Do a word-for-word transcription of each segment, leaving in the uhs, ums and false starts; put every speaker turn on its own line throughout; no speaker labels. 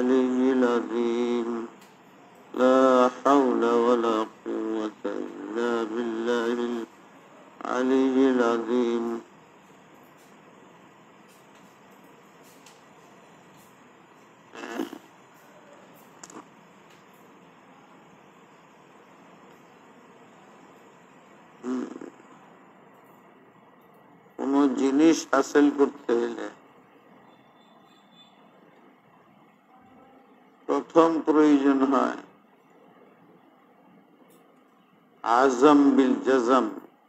العلي العظيم لا حول ولا قوة إلا بالله العلي العظيم কোনো জিনিস হাসিল করতে হলে প্রথম প্রয়োজন হয় আজম বিল জাজম,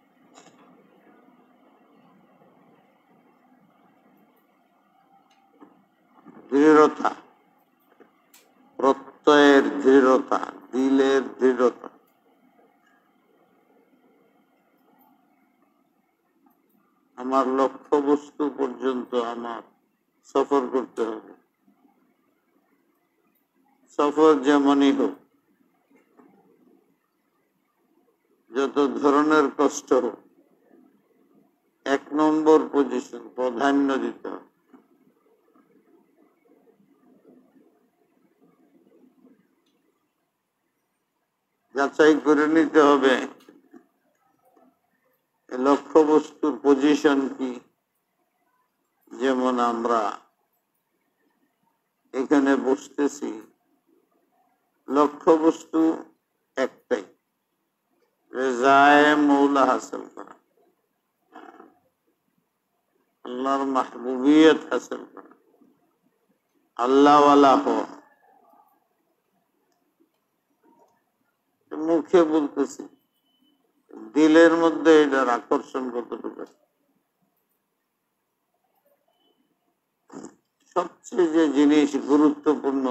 দৃঢ়তা, প্রত্যয়ের দৃঢ়তা, দিলের দৃঢ়তা। আমার লক্ষ্য বস্তু পর্যন্ত আমার সফর করতে হবে। সফর যেমনই হোক, যত ধরনের কষ্ট হোক, এক নম্বর পজিশন প্রাধান্য দিতে হবে। যাচাই করে নিতে হবে লক্ষ্য বস্তুর পজিশন কি। যেমন আমরা এখানে বসতেছি, লক্ষ্য বস্তু একটাই, রেজায়ে মৌলা হাসিল করা, আল্লাহর মাহবুবিয়ত হাসিল করা, আল্লাহ ওয়ালা হওয়া। মুখে বলতেছি, দিলের মধ্যে এটার আকর্ষণ কতটুকু। সবচেয়ে যে জিনিস গুরুত্বপূর্ণ,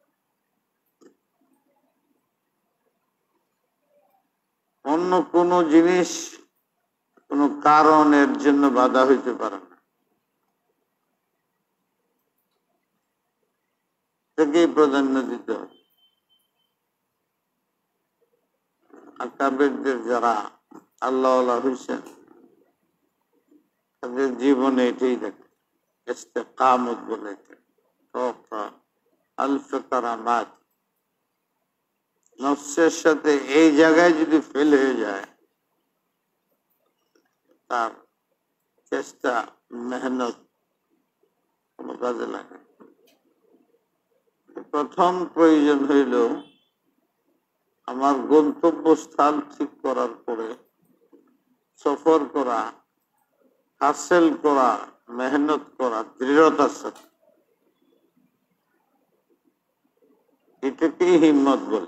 অন্য কোন জিনিস কোন কারণের জন্য বাধা হইতে পারে না, এটাকেই প্রাধান্য দিতে হবে। আকাবেরদের যারা আল্লাহ ওয়ালা হইছেন, তাদের জীবনে এটাই দেখে, ইস্তেকামত বলে আলফে কারামাত। নফসের সাথে এই জায়গায় যদি ফেল হয়ে যায়, তার চেষ্টা মেহনত কোনো কাজে লাগে। প্রথম প্রয়োজন হইল আমার গন্তব্যস্থান ঠিক করার পরে সফর করা, হাসিল করা, মেহনত করা দৃঢ়তার সাথে। এটাকেই হিম্মত বলে।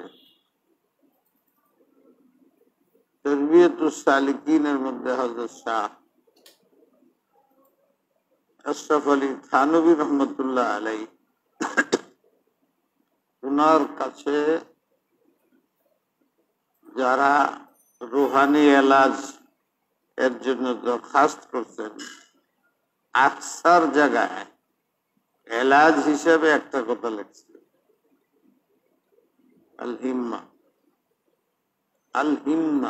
তারবিয়াতুস সালিকিনের মধ্যে হযরত শাহ আশরাফ আলী থানভী রহমতুল্লাহ আলাইহি উনার কাছে যারা রুহানি এলাজ এর জন্য দরখাস্ত করছেন, আকসার জায়গায় এলাজ হিসেবে একটা কথা লিখছে, আল হিম্মা। আল হিম্মা।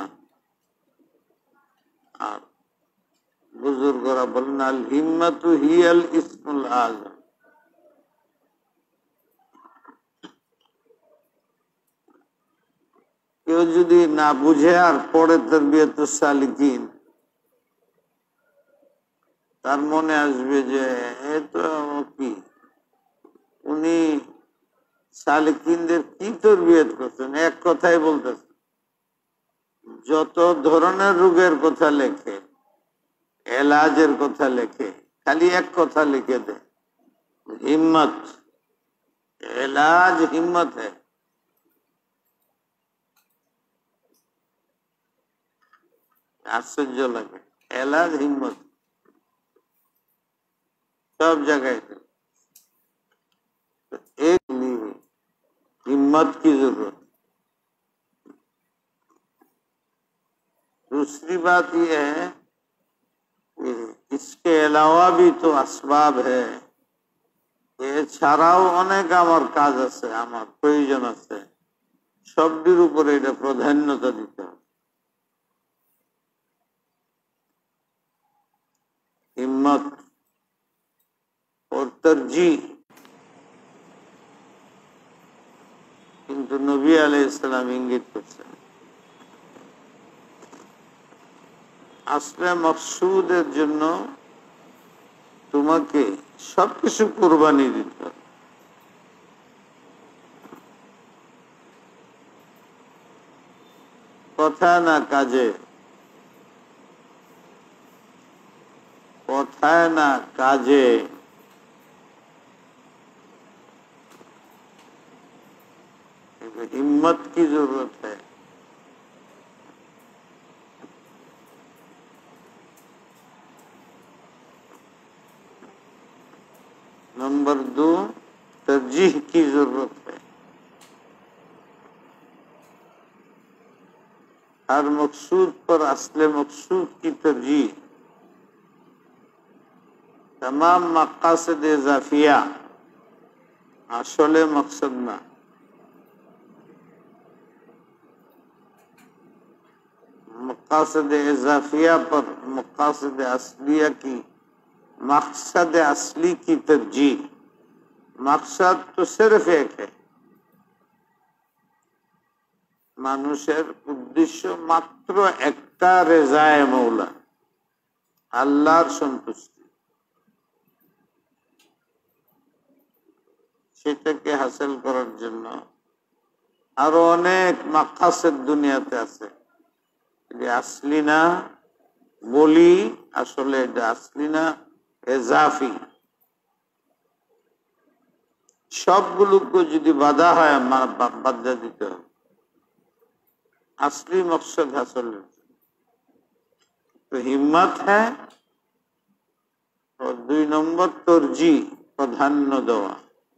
আর বুজুর্গরা বলেন আল হিম্মাতু হিয়াল ইসমুল আযম। কেউ যদি না বুঝে আর পড়ে তারবিয়াতুস সালিকিন, তার মনে আসবে যে এ তো কি, উনি সালিকিনদের কি তারবিয়াত করছেন। এক কথাই বলতেছেন, যত ধরনের রোগের কথা লেখে, এলাজের কথা লেখে, খালি এক কথা লিখে দেয়, হিম্মত। এলাজ হিম্মত है। আশ্চর্য লাগে, এলাজ হিম্মত সব জায়গায়। एक नहीं, हिम्मत की जरूरत। दूसरी बात यह है कि इसके अलावा भी तो असबाब है। এছাড়াও অনেক আমার কাজ আছে, আমার প্রয়োজন আছে, সবটির উপরে এটা প্রাধান্যতা দিতে হবে। हिम्मत और तरजीह। আলাইহিস সালাম ইঙ্গিত করছেন। আসলে মকসুদের জন্য তোমাকে সবকিছু কুরবানি দিতে হবে। কথা না কাজে, কথায় না কাজে हिम्मत की जरूरत है। नंबर दो, तरजीह की जरूरत है। हर मकसूद पर असले मकसूद की तरजीह, तमाम मकासद इजाफिया असले मकसद ना, मकासद इजाफिया पर मकासद असलिया की, मकसद असली की तरजीह। मकसद तो सिर्फ एक है, মানুষের উদ্দেশ্য মাত্র একটা, রেজায়ে মৌলা, আল্লাহর সন্তুষ্টি। সেটাকে হাসিল করার জন্য আরো অনেক মাকাসিদ দুনিয়াতে আছে। এটা আসলি না বলি, আসলে এটা আসলি না, এজাফি। সবগুলোকে যদি বাধা হয় আমার বাধা দিতে হবে असली मकसद हासिल। तो हिम्मत है और दुई नंबर तरजी, प्राधान्य देवा।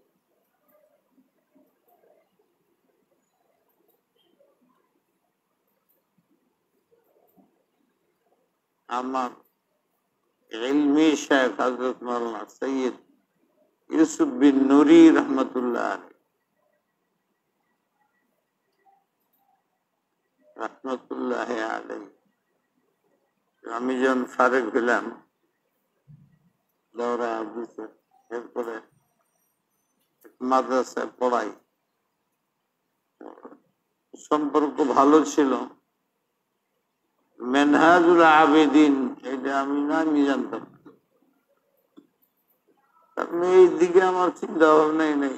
আমার ইলমি শেখ হযরত মাওলানা সৈয়দ ইউসুফ বিন নুরি রহমতুল্লাহ আলাইহি রহমতুল্লাহ আলাইহি, আমি যখন ফারেক হইলাম দৌড়া হাদিসে, এরপরে মাদ্রাসায় পড়াই, সম্পর্ক ভালো ছিল। মেনহাজুল আবেদিন এটা আমি না আমি জানতাম, কারণ এই দিকে আমার চিন্তা ভাবনাই নেই।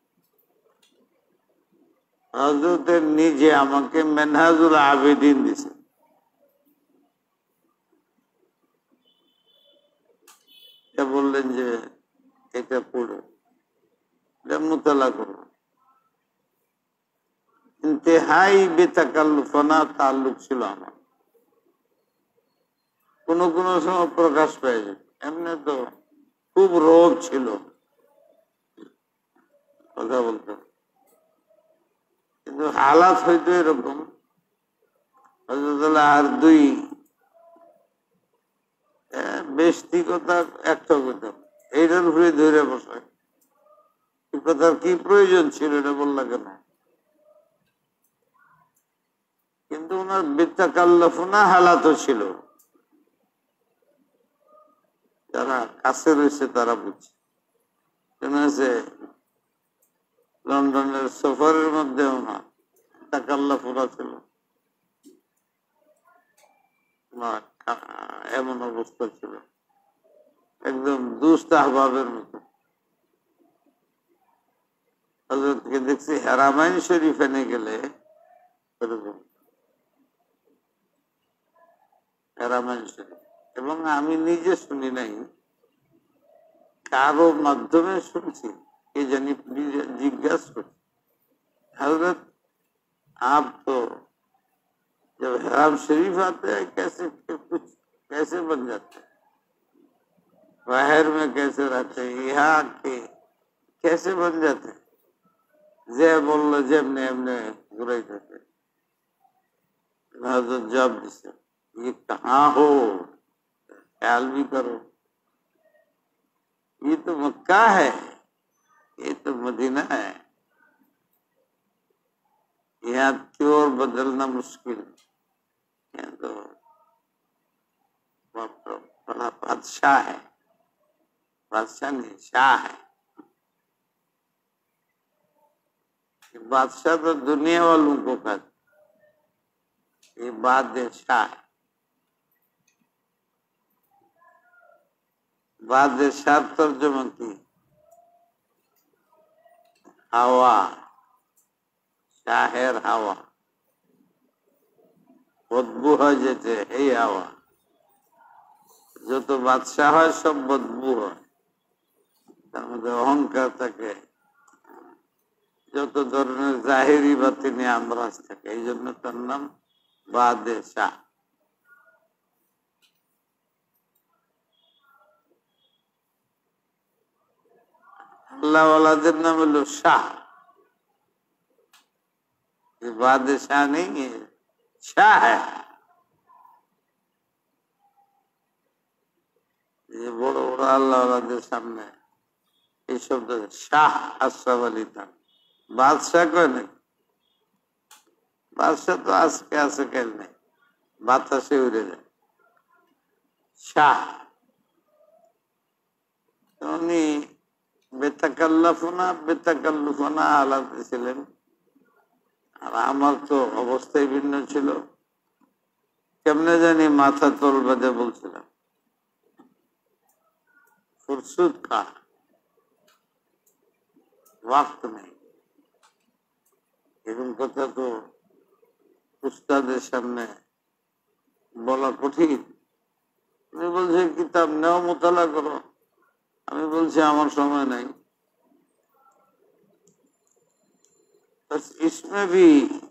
হযরতের নিজে আমাকে মেনহাজুল আবেদিন দিছে, বললেন যে এটা পড়ো, এটা মুতালা করো। ইন্তেহাই বেতাকাল্লুফানা তাল্লুক ছিল আমার, কোন কোন সময় প্রকাশ পেয়ে যেত। এমনি তো খুব রোগ ছিল কথা বলতে, কিন্তু হালাত হয়তো এরকম। আর দুই বেস্তিকতা একটা কথা, এইটার উপরে ধরে বসে কথার কি প্রয়োজন ছিল এটা বললা কেন? কিন্তু ওনার বেতাকাল্লাফনা হালাতও ছিল, যারা কাছে রয়েছে তারা বুঝছে। কেন আছে লন্ডনের সফরের মধ্যে ওনার তাকাল্লাফনা ছিল, এমন অবস্থা ছিল একদম দুস্ত আহবাবের মতো। হযরতকে দেখছি হারামাইন শরীফে নিয়ে গেলে এরকম হারামাইন শরীফ, এবং আমি নিজে শুনি নাই, কারো মাধ্যমে শুনছি, কে জানি জিজ্ঞাসা করছি, हजरत आप तो जब हराम शरीफ आते हैं कैसे कुछ कैसे बन जाते हैं, बाहर में कैसे रहते हैं, यहाँ के कैसे बन जाते हैं? जे बोल जेमने एमने घुराई जाते। हजरत जब दिसे ये कहाँ हो, ख्याल भी करो, ये तो मक्का है, ये तो मदीना है, यहाँ क्योर बदलना मुश्किल, यहाँ तो बड़ा बादशाह है, बादशाह नहीं शाह है। बादशाह तो दुनिया वालों को कहते, ये बादशाह बादशाह तर्जुमा की হাওয়া, শাহের হাওয়া, বদবু হয় যেতে এই হাওয়া। যত বাদশাহ হয় সব বদবু হয়, তার মধ্যে অহংকার থাকে, যত ধরনের জাহেরি বাতিনি আমরাজ থাকে, এই জন্য তার নাম বাদশাহ। আল্লাহ ওয়ালাদের নাম হলো শাহ। বাদশাহ নেই, শাহ है। যে বড় বড় আল্লাহ ওয়ালাদের সামনে এই শব্দ শাহ আশরাফ আলী খান বাদশাহ কয় নাকি? বাদশাহ তো আজকে আছে, কেন নেই, বাতাসে উড়ে যায়। শাহ উনি বেতাকাল্লাফনা বেতাকাল্লুফনা আলাদা ছিলেন, আর আমার তো অবস্থাই ভিন্ন ছিল। কেমনে জানি মাথা তোল বেঁধে বলছিলাম ফুরসুত কা ওয়াক্ত নেই, এরকম কথা তো উস্তাদের সামনে বলা কঠিন। আমি বলছি কিতাব নেও, মোতালা করো। আমি বলছি আমার সময় নাই। बस इसमें भी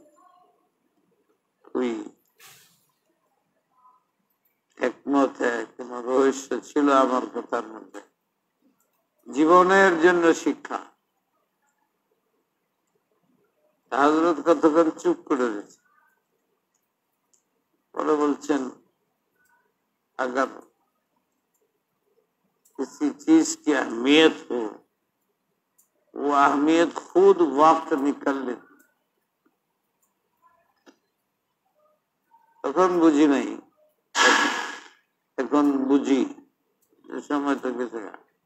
कोई একমত है, কোন রহস্য ছিল আমার কথার মধ্যে। জীবনের জন্য শিক্ষা। হযরত কতক্ষণ চুপ করে রয়েছে, পরে বলছেন अगर किसी चीज की अहमियत हो, वो अहमियत खुद वक्त निकल ले। তখন বুঝি নাই, এখন বুঝি, समय तो कैसे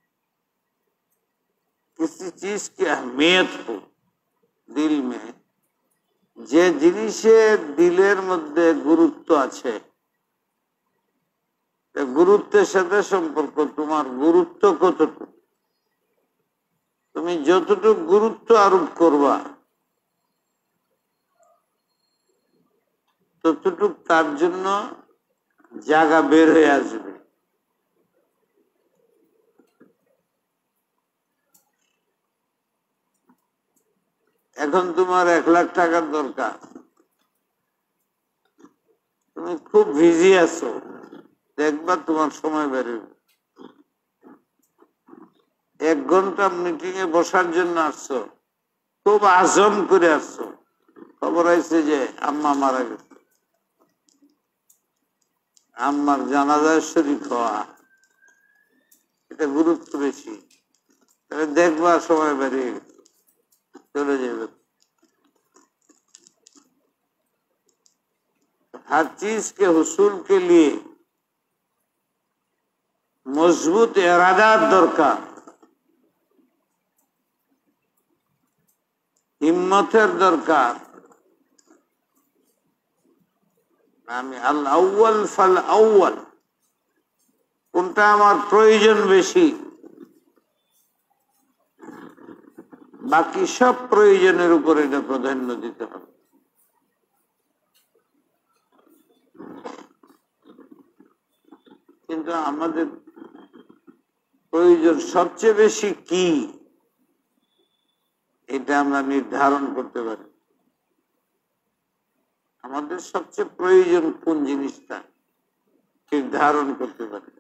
किसी चीज की अहमियत हो दिल में, যে জিনিসের দিলের মধ্যে গুরুত্ব আছে, গুরুত্বের সাথে সম্পর্ক তোমার গুরুত্ব কতটুকু। তুমি যতটুকু গুরুত্ব আরোপ করবা ততটুক তার জন্য জায়গা বের হয়ে আসবে। এখন তোমার এক লাখ টাকার দরকার, তুমি খুব বিজি আছো, দেখবা তোমার সময় বেরোবে। এক ঘন্টা মিটিং এ বসার জন্য আসছো, খুব আজম করে আসছো, খবর হয়েছে যে আম্মা মারা গেছে, আম্মার জানাজায় শরীক হওয়া, এটা গুরুত্ব বেশি। তাহলে দেখবা সময় বেরিয়ে গেছে, চলে যাবে। हर चीज के हुसूल के लिए मजबूत इरादा दरकार, हिम्मतेर दरकार। আমি আল আউয়াল ফাল আউয়াল, কোনটা আমার প্রয়োজন বেশি, বাকি সব প্রয়োজনের উপর এটা প্রাধান্য দিতে হবে। কিন্তু আমাদের প্রয়োজন সবচেয়ে বেশি কি, এটা আমরা নির্ধারণ করতে পারি। আমাদের সবচেয়ে প্রয়োজন কোন জিনিসটা নির্ধারণ করতে পারি।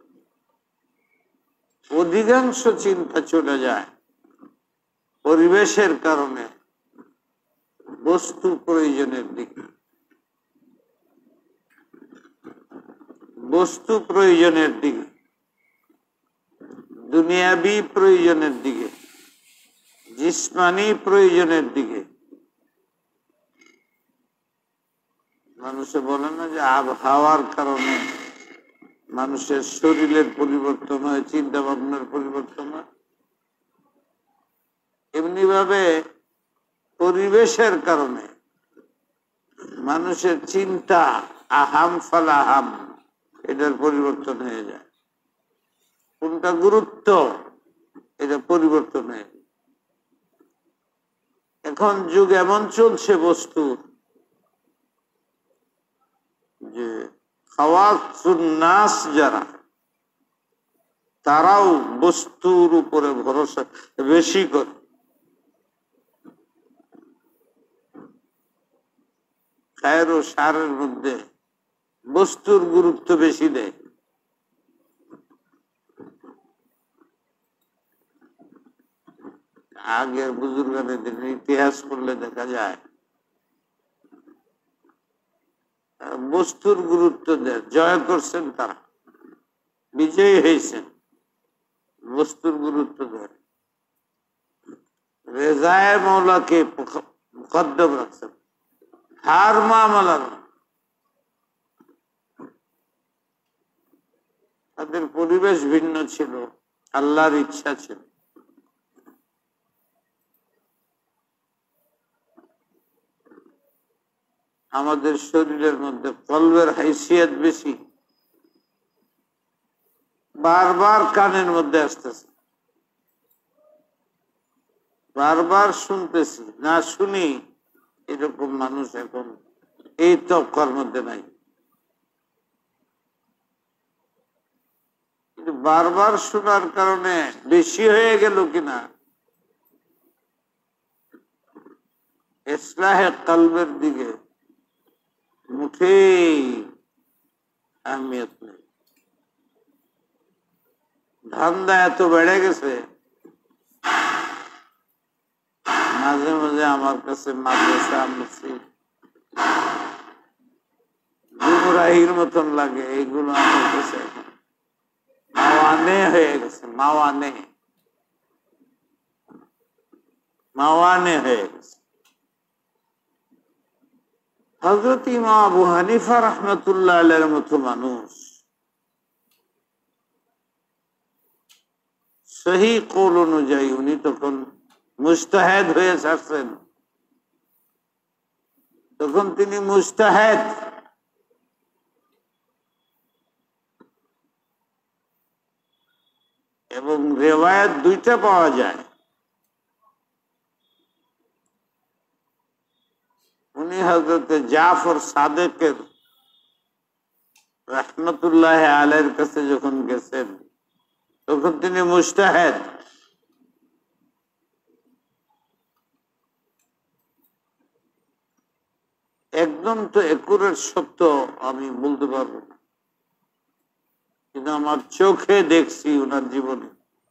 অধিকাংশ চিন্তা চলে যায় পরিবেশের কারণে বস্তু প্রয়োজনের দিকে, বস্তু প্রয়োজনের দিকে, দুনিয়াবি প্রয়োজনের দিকে, জিসমানি প্রয়োজনের দিকে। মানুষে বলে না যে আবহাওয়ার কারণে মানুষের শরীরের পরিবর্তন হয়, চিন্তা ভাবনার পরিবর্তন হয়। এমনি ভাবে পরিবেশের কারণে মানুষের চিন্তা আহাম ফালাহাম এটার পরিবর্তন হয়ে যায়। কোনটা গুরুত্ব এটা পরিবর্তন হয়ে যায়। এখন যুগ এমন চলছে বস্তু যে খাওয়াসুন নাস যারা, তারাও বস্তুর উপরে ভরসা বেশি করে। খায়ের ও সারের মধ্যে বস্তুর গুরুত্ব বেশি দেয়। আগের বুজুর্গানের দিনের ইতিহাস করলে দেখা যায় বস্তুর গুরুত্ব দেয়। জয় করছেন তারা, বিজয়ী হয়েছেন, বস্তুর গুরুত্ব দেয়। রেজায় মৌলাকে মুকদ্দম রাখছেন হার মামলার। তাদের পরিবেশ ভিন্ন ছিল, আল্লাহর ইচ্ছা ছিল। আমাদের শরীরের মধ্যে কলবের হাইসিয়ত বেশি, বারবার কানের মধ্যে আসতেছে, বারবার শুনতেছি, না শুনি এরকম মানুষ এখন এই তবকার মধ্যে নাই। কিন্তু বারবার শোনার কারণে বেশি হয়ে গেল কিনা ইসলাহে কলবের দিকে মুঠেই আহমিয়ত নেই। ধান্দা এত বেড়ে গেছে, মাঝে মাঝে আমার কাছে মাদ্রাসা মসজিদ গুমরাহির মতন লাগে। এইগুলো আমার কাছে মাওয়ানে হয়ে গেছে, মাওয়ানে মাওয়ানে হয়ে গেছে। হযরত ইমাম আবু হানিফা রাহমাতুল্লাহ আলাইহির মতো মানুষ সহি কওল অনুযায়ী উনি তখন মুজতাহিদ হয়ে ছাড়ছেন। তখন তিনি মুজতাহিদ, এবং রিওয়ায়াত দুইটা পাওয়া যায়। উনি হযরত জাফর সাদেকের রাহমাতুল্লাহ আলাইহির কাছে যখন গেছেন তখন তিনি মুজতাহিদ। একদম তো একুরেট সত্য আমি বলতে পারবো না, কিন্তু আমার চোখে দেখছি ওনার জীবনে।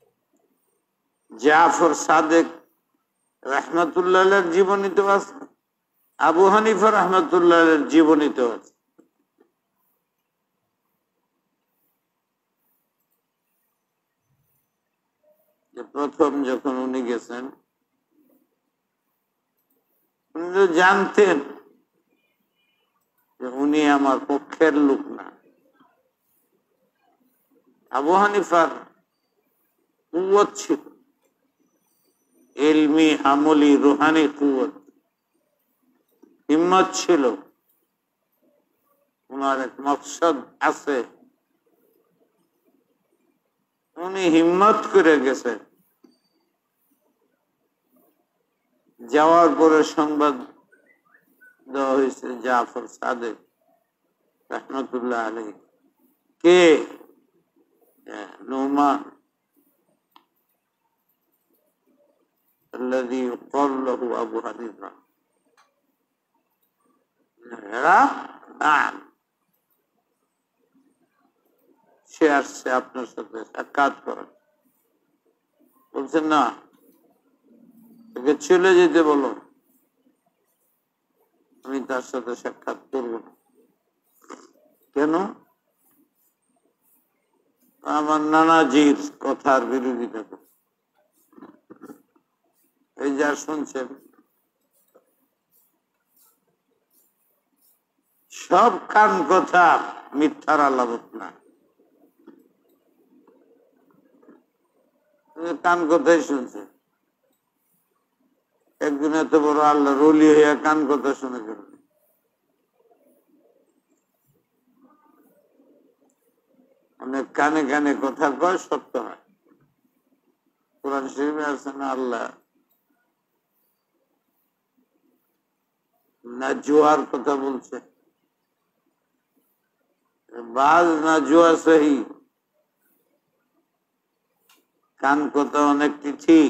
জাফর সাদেক রাহমাতুল্লাহ আলাইহির জীবনীতে আছে, আবু হানিফা রাহমাতুল্লাহ আলাইহির জীবনীতে আছে। প্রথম যখন উনি গেছেন উনি তো জানতেন যে উনি আমার পক্ষের লোক না। আবু হানিফার কুওয়াত ছিল, ইলমি আমলি রুহানি কুওয়াত, হিম্মত ছিল। ওনার এক মকসদ আছে, উনি হিম্মত করে গেছেন। যাওয়ার পরে সংবাদ দেওয়া হয়েছে জাফর সাদেক রাহমাতুল্লাহ আলাইহি কে নুমান الذي يقال له أبو حنيفة। সে আসছে আপনার সাথে সাক্ষাৎ করেন। বলছেন না, তাকে চলে যেতে বলো, আমি তার সাথে সাক্ষাৎ করব না। কেন? আমার নানাজির কথার বিরোধিতা করে। এই যা শুনছেন সব কান কথা মিথ্যার আলামত না, কান কথাই শুনছে। একদিন তুমি এত বড় আল্লাহ রলি হইয়া কান কথা শুনে গেল। অনেক কানে কানে কথা কয়, সত্য হয়। কোরআন শরীফে আছে না, আল্লাহ না জোয়ার কথা বলছে, বাজ না জোয়া সহি, কান কথা অনেকটি ঠিক,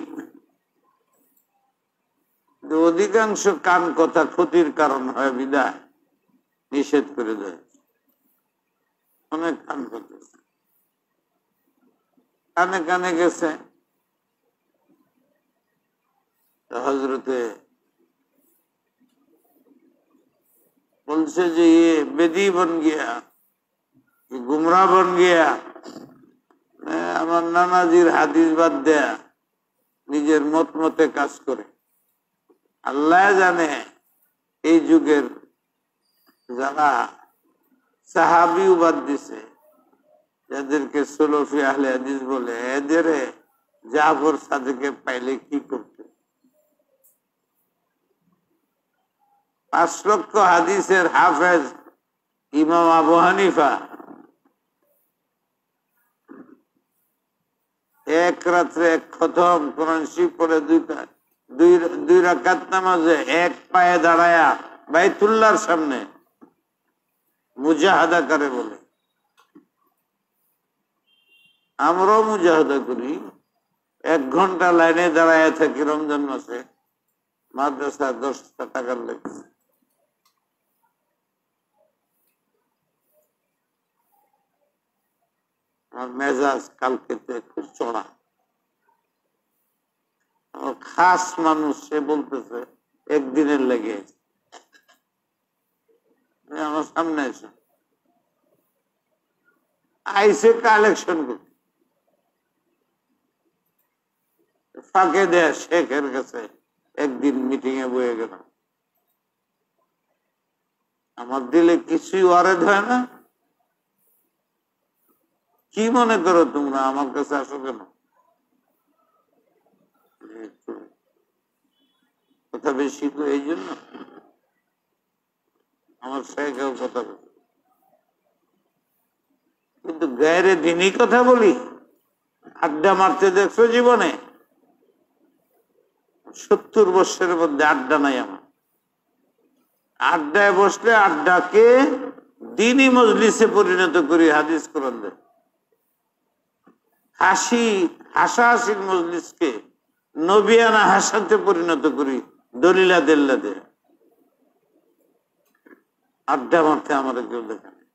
অধিকাংশ কান কথা ক্ষতির কারণ হয় বিদায় নিষেধ করে দেয়। অনেক কান কথা কানে কানে গেছে। হজরতে बोलছে যে ये बेदी बन गया, ये गुमराह बन गया। আমার নানাজির হাদিস বাদ দেয়া নিজের মত মতে কাজ করে। আল্লাহ জানে এই যুগের যারা সাহাবী বাদ দিছে, যাদেরকে সুলফি আহলে হাদিস বলে, এদের জাফর সাদেকে পাইলে কি করতে। পাঁচ লক্ষ হাদিসের হাফেজ ইমাম আবু হানিফা এক রাত্রে এক খতম কোরআন শরীফ পড়ে দুইটা দুই দুই রাকাত নামাজে এক পায়ে দাঁড়ায়া বাইতুল্লাহর সামনে মুজাহাদা করে বলে। আমরাও মুজাহাদা করি, এক ঘন্টা লাইনে দাঁড়ায় থাকি রমজান মাসে, মাদ্রাসা দশটা টাকার লেগে। আমার মেজাজ কালকে খুব চড়া। খাস মানুষ, সে বলতেছে একদিনের লেগে আমার সামনে এসে আইসে কালেকশন করতে, ফাঁকে দেয় শেখের কাছে একদিন মিটিং এ বয়ে গেল। আমার দিলে কিছুই ওয়ারেদ হয় না। কি মনে করো তোমরা আমার কাছে আসো কেন? কথা বেশি তো এই জন্য আমার শেখেও কথা বলি, কিন্তু গায়ের দিনই কথা বলি। আড্ডা মারতে দেখছো জীবনে? সত্তর বছরের মধ্যে আড্ডা নাই আমার। আড্ডায় বসলে আড্ডাকে দিনই মজলিসে পরিণত করি, হাদিস কোরআন দেয়। হাসি হাসাহাসির মজলিসকে নবিয়ানা হাসাতে পরিণত করি, দলিলা দেল্লা দে। আড্ডা মারতে আমার কেউ দেখে না।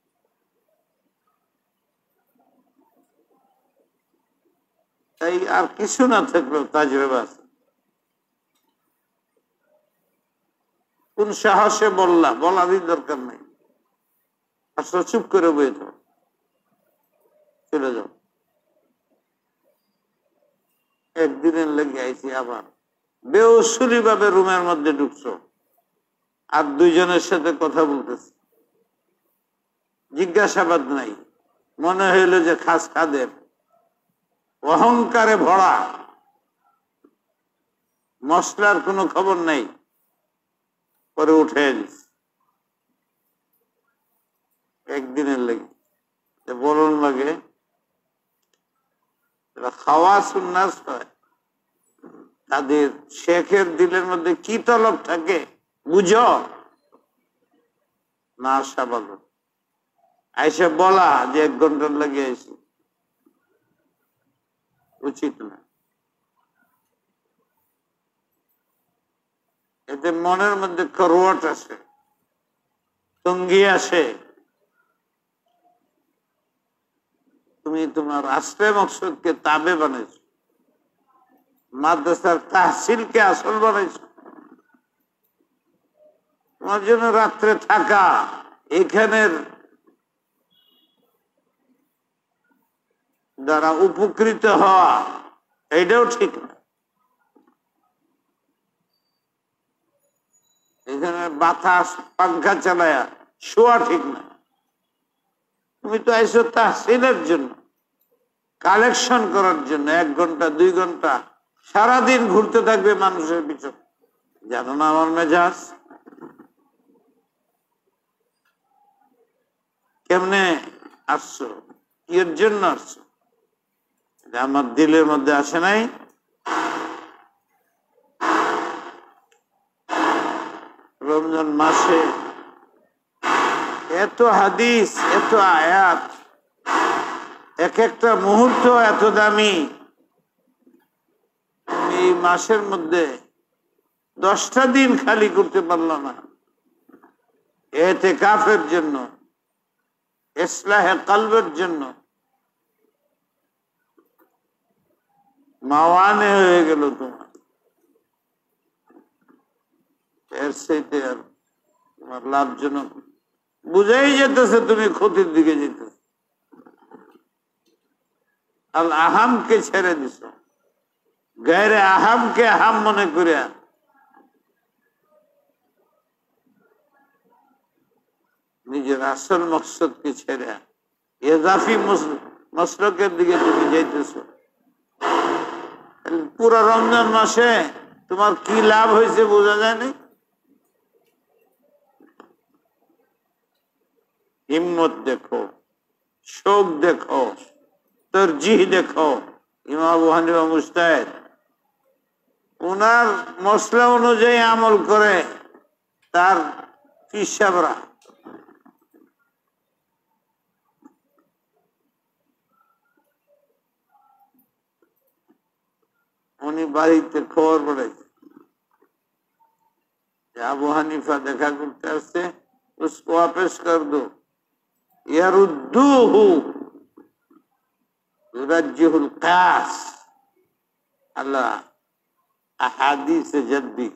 তাই আর কিছু না থাকলেও তাজরবা আছে। কোন সাহসে বললা? বলারই দরকার নাই। আসলে চুপ করে বই তো চলে যাও। একদিনের লেগে আইছি, আবার বেউসুরি ভাবে রুমের মধ্যে ঢুকছো, আর দুইজনের সাথে কথা বলতেছে, জিজ্ঞাসাবাদ নাই। মনে হইল যে খাস খাদের অহংকারে ভরা, মশলার কোনো খবর নাই। পরে উঠে এলিস একদিনের লেগে। বলুন লাগে খাওয়া সুন্নাস হয়, তাদের শেখের দিলের মধ্যে কি তলব থাকে বুঝো না। আসা বলো, আইসা বলা যে এক ঘন্টার লাগে আইসি, উচিত না। এতে মনের মধ্যে করওয়াট আসে, তঙ্গি আসে। তুমি তোমার আশ্রয় মকসদকে তাবে বানাইছো, মাদ্রাসার তাহসিলকে আসল বানাইছো। তোমার জন্য রাত্রে থাকা, এখানের দ্বারা উপকৃত হওয়া, এইটাও ঠিক না। এখানে বাতাস পাঙ্খা চালায়া শোয়া ঠিক না। তুমি তো আইসো তাহসিলের জন্য, কালেকশন করার জন্য। এক ঘন্টা দুই ঘন্টা সারাদিন ঘুরতে থাকবে মানুষের পিছনে। জানো না আমার মেজাজ কেমনে আসছো, এর জন্য আসছো? আমার দিলের মধ্যে আসে নাই। রমজান মাসে এত হাদিস, এত আয়াত, এক একটা মুহূর্ত এত দামি। এই মাসের মধ্যে দশটা দিন খালি করতে পারল না ইতিকাফের জন্য, ইসলাহে কলবের জন্য। মাওয়ানে হয়ে গেল তোমার। এর সাথে আর তোমার লাভজনক বুঝাই যেতেছে তুমি ক্ষতির দিকে যেতেছ। আল আহামকে ছেড়ে দিছ, গায়রে আহামকে আহাম মনে করে নিজের আসল মকসদকে ছেড়ে এজাফি মসলকের দিকে তুমি যাইতেছ। পুরা রমজান মাসে তোমার কি লাভ হয়েছে বোঝা যায়নি। হিম্মত দেখো, শোক দেখো, তরজিহ দেখো। ইমাম আবু হানিফা মুজতাহিদ, ওনার মসলা অনুযায়ী আমল করে তার পিসাবরা। উনি বাড়িতে খবর পড়েছে আবু হানিফা দেখা করতে আসছে, उसको वापस कर दो, यरुद्दूहु युरज्जिहुल क़यास अला अहादीस जद्दी।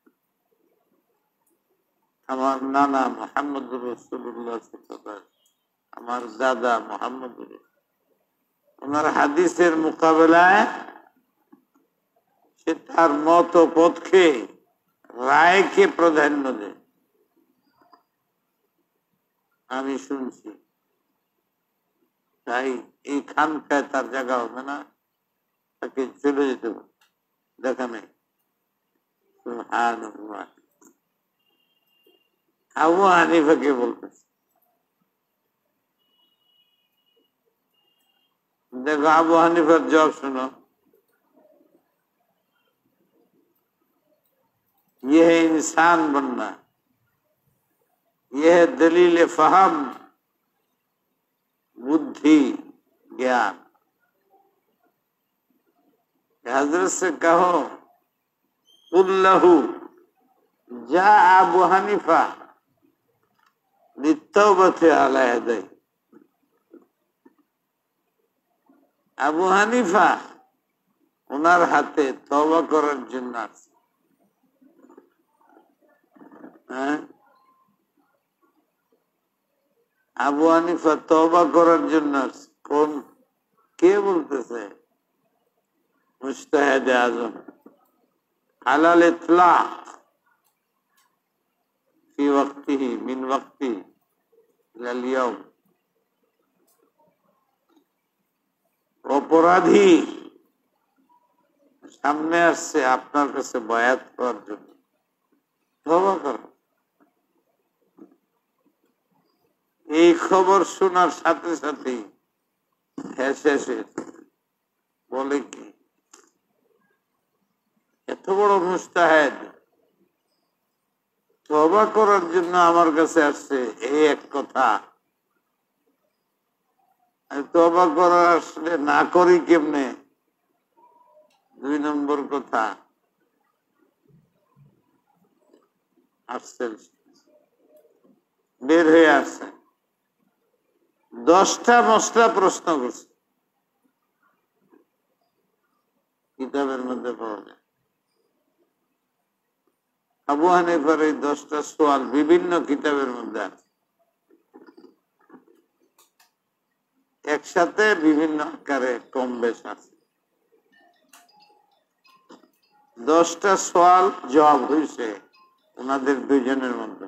আমার নানা মুহাম্মদ রাসূলুল্লাহ সাল্লাল্লাহু আলাইহি ওয়াসাল্লাম, আমার দাদা মুহাম্মদ, ওনার হাদিসের মোকাবেলায় সে তার মত পথকে, রায়কে প্রাধান্য দেয়। আমি শুনছি, তাই এই খানকায় তার জায়গা হবে না, তাকে চলে যেতে দেখা নেই। সুবহানাল্লাহ। আবু হানিফাকে বলতেছে, देखो अबू हनीफा जवाब सुनो, यह है इंसान बनना, यह है दलील फहम, बुद्धि, ज्ञान। हजरत से कहो कुल्लहु जा अबू हनीफा लित्तौबते अला यदै। আবু হানিফা ওনার হাতে তওবা করার জন্য আছে। হ্যাঁ, আবু হানিফা তওবা করার জন্য আছে। কোন কে বলতেছে? মুজতাহিদ আযম আলাল ইতলাক ফি ওয়াক্তিহি মিন ওয়াক্তি ইলাল ইয়াউম। অপরাধী সামনে আসছে আপনার কাছে বায়াত করার জন্য, তওবা করো। এই খবর শোনার সাথে সাথে হেসে হেসে বলে কি, এত বড় মুজতাহিদ তওবা করার জন্য আমার কাছে আসছে, এই এক কথা। তওবা করা আসলে না করি কেমনে, দুই নম্বর কথা আসছে, বের হয়ে আসছে। দশটা মশলা প্রশ্ন করছে, কিতাবের মধ্যে পাওয়া যায়। আবু হানিফার এই দশটা সওয়াল বিভিন্ন কিতাবের মধ্যে আছে, একসাথে বিভিন্ন আকারে কম বেশ আছে। দশটা সওয়াল জবাব হয়েছে ওনাদের দুইজনের মধ্যে।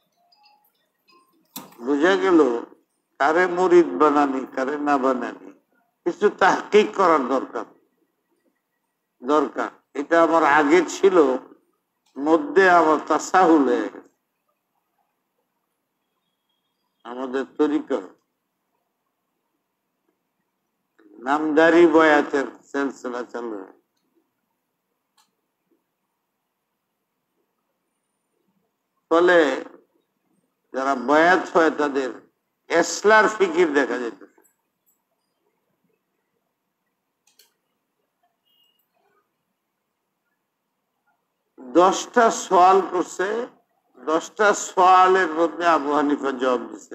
বুঝা গেল কারে মুরিদ বানানি, কারে না বানানি, কিছু তাহকিক করার দরকার দরকার এটা আমার আগে ছিল, মধ্যে আবার তাসাহুল হয়ে গেছে। আমাদের তরিকা নামদারি বয়াতের সিলসিলা চালু হয়। ফলে যারা বয়াত হয় তাদের এসলার ফিকির দেখা যেত। দশটা সওয়াল করছে, দশটা সওয়ালের মধ্যে আবু হানিফা জবাব দিচ্ছে।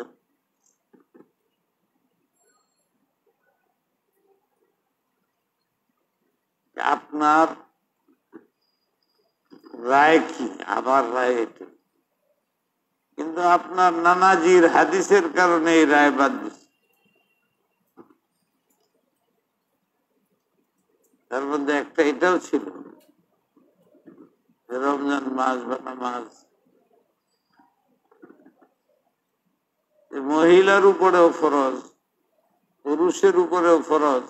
আপনার রায় কি? আমার রায় এটা, কিন্তু আপনার নানাজির হাদিসের কারণে এই রায় বাদ দিচ্ছে। তার মধ্যে একটা এটাও ছিল, রমজান মাস বা নামাজ মহিলার উপরেও ফরজ, পুরুষের উপরেও ফরজ।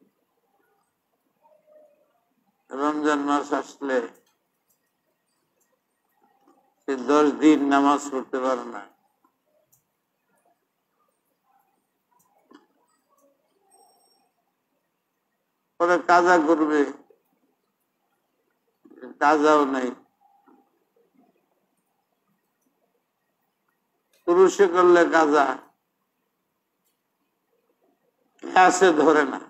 রমজান মাস আসলে সে দশ দিন নামাজ পড়তে পারে না। পরে কাজা করবে, কাজাও নাই। পুরুষে করলে কাজা কিয়াসে ধরে না।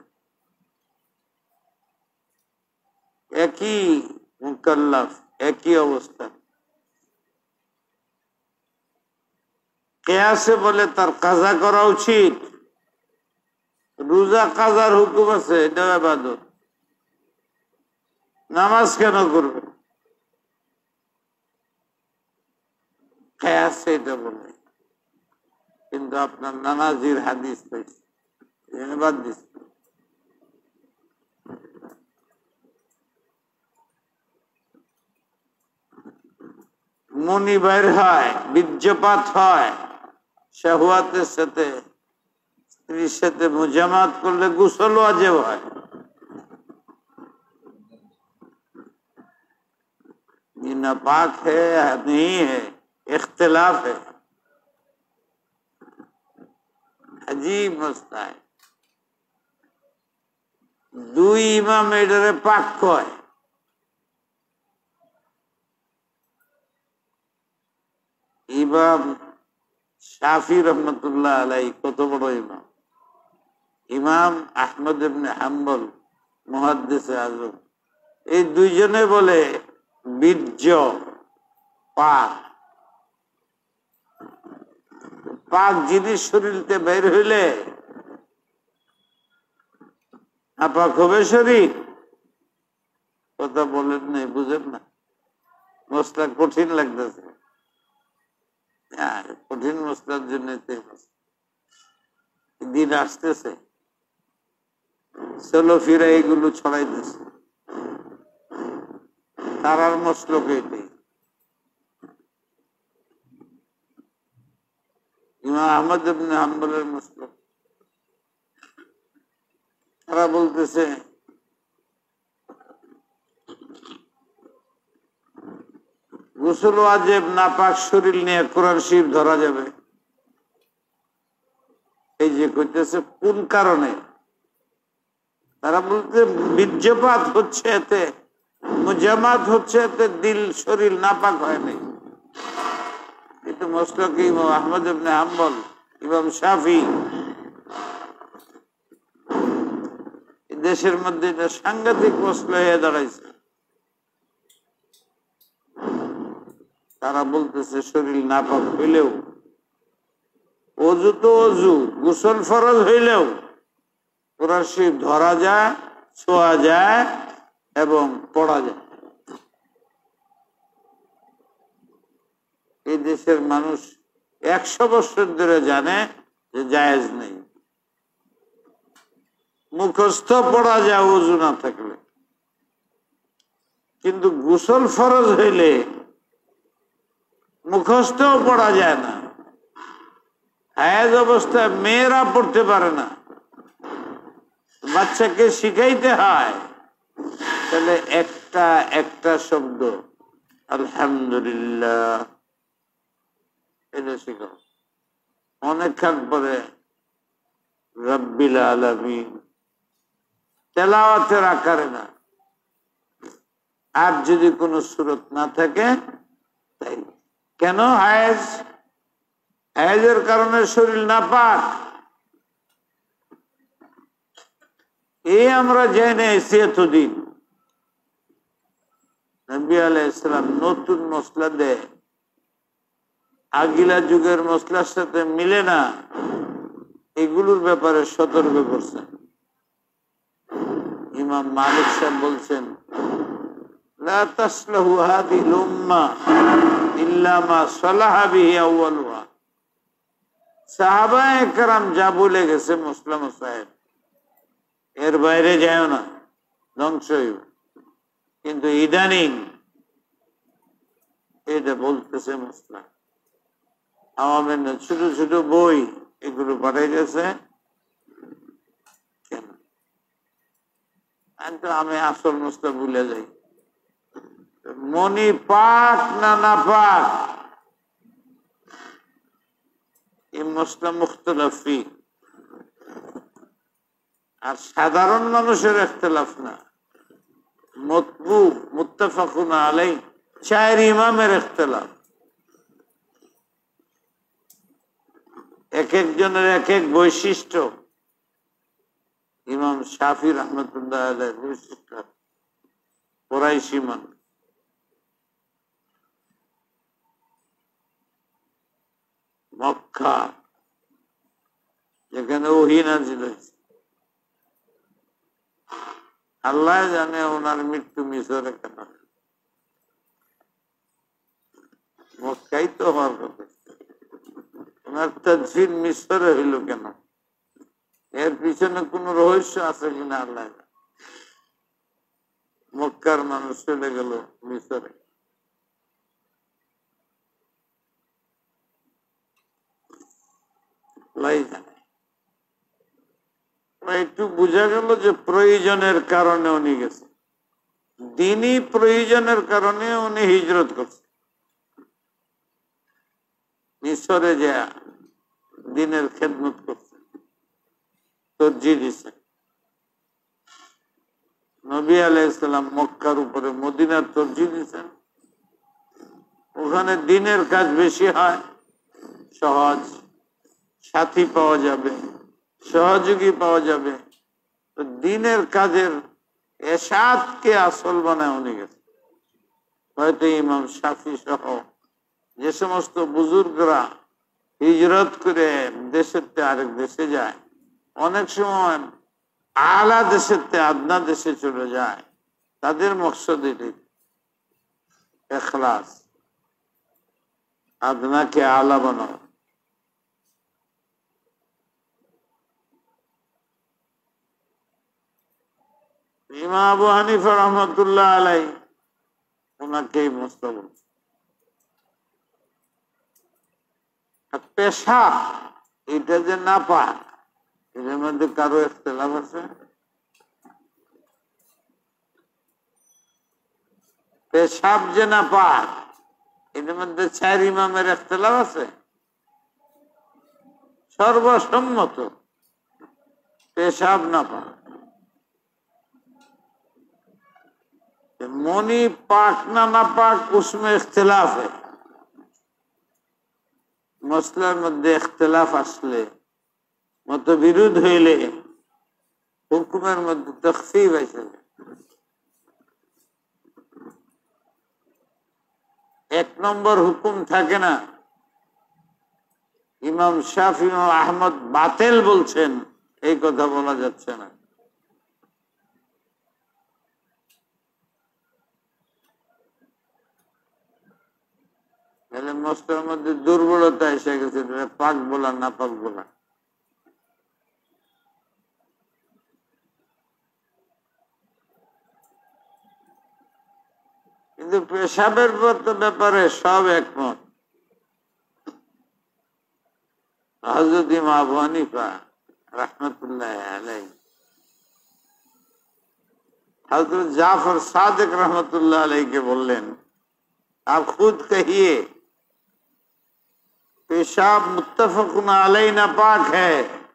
একই মুকাল্লাফ, একই অবস্থা। কিয়াসে বলে তার কাজা করা উচিত। রোজা কাজার হুকুম আছে, এটা ইবাদত। নামাজ কেন করবে? কিয়াসে এটা বলে, কিন্তু আপনার নানাজির হাদিস পাইছে, বাদ দিচ্ছে। মনি বাইর হয়, বীর্যপাত হয়, শাহওয়াতের সাথে স্ত্রীর সাথে মুজামাত করলে গোসল ওয়াজিব হয়। ये नापाक है नहीं है, इख्तिलाफ है। अजीब मसला है। দুই ইমাম এটারে পাক কয়। ইমাম শাফি রহমতুল্লাহ আলাই কত বড় ইমাম, ইমাম আহমদ ইবনে হাম্বল মুহাদ্দিসে আযম, এই দুইজনে বলে বীর্য পাক। পাক জিনিস শরীরতে বের হইলে নাপাক হবে শরীর। কথা বলেন নাই, বুঝেন না? মশলা কঠিন লাগতেছে, কঠিন মশলার জন্য দিন আসতেছে, চলো ফিরে এগুলো ছড়াইতেছে। তারার মশলক এটাই। ইমাম আহমদ ইবনে হাম্বলের মশলক। তারা বলতেছে গোসল ওয়াজিব, নাপাক শরীর নিয়ে কোরআন শরীফ ধরা যাবে। এই যে কইতেছে কোন কারণে? তারা বলতে বীর্যপাত হচ্ছে এতে, মুজামাত হচ্ছে এতে, দিল শরীর নাপাক হয় নাই। কিন্তু মসলক ইমাম আহমদ ইবনে হাম্বল, ইমাম শাফি, দেশের মধ্যে এটা সাংঘাতিক মসলা হয়ে দাঁড়াইছে। তারা বলতেছে শরীর নাপাক হইলেও, অজু তো অজু, গোসল ফরজ হইলেও কোরআন শরীফ ধরা যায়, ছোঁয়া যায় এবং পড়া যায়। এই দেশের মানুষ একশো বছর ধরে জানে যে জায়েজ নেই। মুখস্থ পড়া যায় ওযু না থাকলে, কিন্তু গোসল ফরজ হইলে মুখস্থও পড়া যায় না। হায়াজ অবস্থায় মেয়েরা পড়তে পারে না, বাচ্চাকে শিখাইতে হয়। তাহলে একটা একটা শব্দ আলহামদুলিল্লাহ এটা শিখো। অনেকক্ষণ পরে রব্বিল আলামিন তেলাওয়াতের আকারে না, আর যদি কোনো সূরত না থাকে তাই। কেন? হায়েজ, হায়েজের কারণে শরীর নাপাক। এই আমরা জেনে এসেছি এতদিন। নবী আলাইহিস সালাম নতুন মশলা দেয়, আগিলা যুগের মশলার সাথে মিলে না, এগুলোর ব্যাপারে সতর্ক করছেন। ইমাম মালিক সাহেব বলছেন, লা তাসলাহু হাযিহিল উম্মাহ ইল্লা মা সালাহা বিহি আউয়ালুহা। সাহাবায়ে কেরাম যা বলে গেছে মশলা মাসায়েল, এর বাইরে যায় না, ধ্বংস হইবে। কিন্তু ইদানিং এটা বলতেছে মশলা আমাদের ছোট ছোট বই এগুলো পাঠাই গেছে। কেন? আমি আসল মশলা ভুলে যাই। মনি পাক না না পাক, এই মশলা মুখতলাফি। আর সাধারণ মানুষের ইখতিলাফ না, মতবু মুত্তাফাকুন আলাইহি চার ইমামের ইখতিলাফ। এক একজনের এক এক বৈশিষ্ট্য। ইমাম শাফি রহমতুল্লাহ আলাইহির বৈশিষ্ট্য কুরাইশি মান, মক্কা যেখানে ওহী নাযিল হয়েছে। আল্লাহ জানে ওনার মৃত্যু মিশরে কেন, মক্কাই তো হওয়ার কথা। ওনার তাদফিন মিশরে হইল কেন? এর পিছনে কোন রহস্য আছে কিনা আল্লাহ। মক্কার মানুষ চলে গেল মিশরে। একটু বোঝা গেল যে প্রয়োজনের কারণে উনি গেছে, দিনই প্রয়োজনের কারণে উনি হিজরত করছে। মিশরে যা দিনের খেদমত করছে, তরজিহ দিছে। নবী আলাইহিস সালাম মক্কার উপরে মদিনার তরজিহ দিছেন। ওখানে দিনের কাজ বেশি হয়, সহজ, সাথী পাওয়া যাবে, সহযোগী পাওয়া যাবে। তো দিনের কাজের এরশাদকে আসল বানায় উনি গেছে। হয়তো ইমাম শাফি সহ যে সমস্ত বুজুর্গরা হিজরত করে দেশের থেকে আরেক দেশে যায়, অনেক সময় আলা দেশের থেকে আদনা দেশে চলে যায়, তাদের মকসদ এটাই, ইখলাস, আদনাকে আলা বানাও। ইমাম আবু হানিফা রহমতুল্লাহ আলাইহি ওনাকেই মশলা বলছে। পেশা এটা যে না পাক, এর মধ্যে কারো ইখতিলাফ আছে? পেশাব যে না পাক, এর মধ্যে চার ইমামের ইখতিলাফ আছে? সর্বসম্মত পেশাব না পাক। মনি पाक ना ना पाक उसमें इख्तिलाफ है। मसलार मध्य इख्तिलाफ असले मतविरोध হইলে হুকুমের মধ্যে তাখফিফ আছে। এক নম্বর হুকুম থাকে না, ইমাম শাফি ও আহমদ বাতিল বলছেন, এই কথা বলা যাচ্ছে না। মসলার মধ্যে দুর্বলতা এসে গেছে, পাক বলা না পাক বলা। কিন্তু পেশাবের ব্যাপারে সব একমত। হযরত ইমাম আবু হানিফা রাহমাতুল্লাহ আলাইহি, হযরত জাফর সাদিক রহমতুল্লাহ আলাইহিকে বললেন, आप खुद कहिए पेशाब मुत्तफकुन अलैहि नापाक है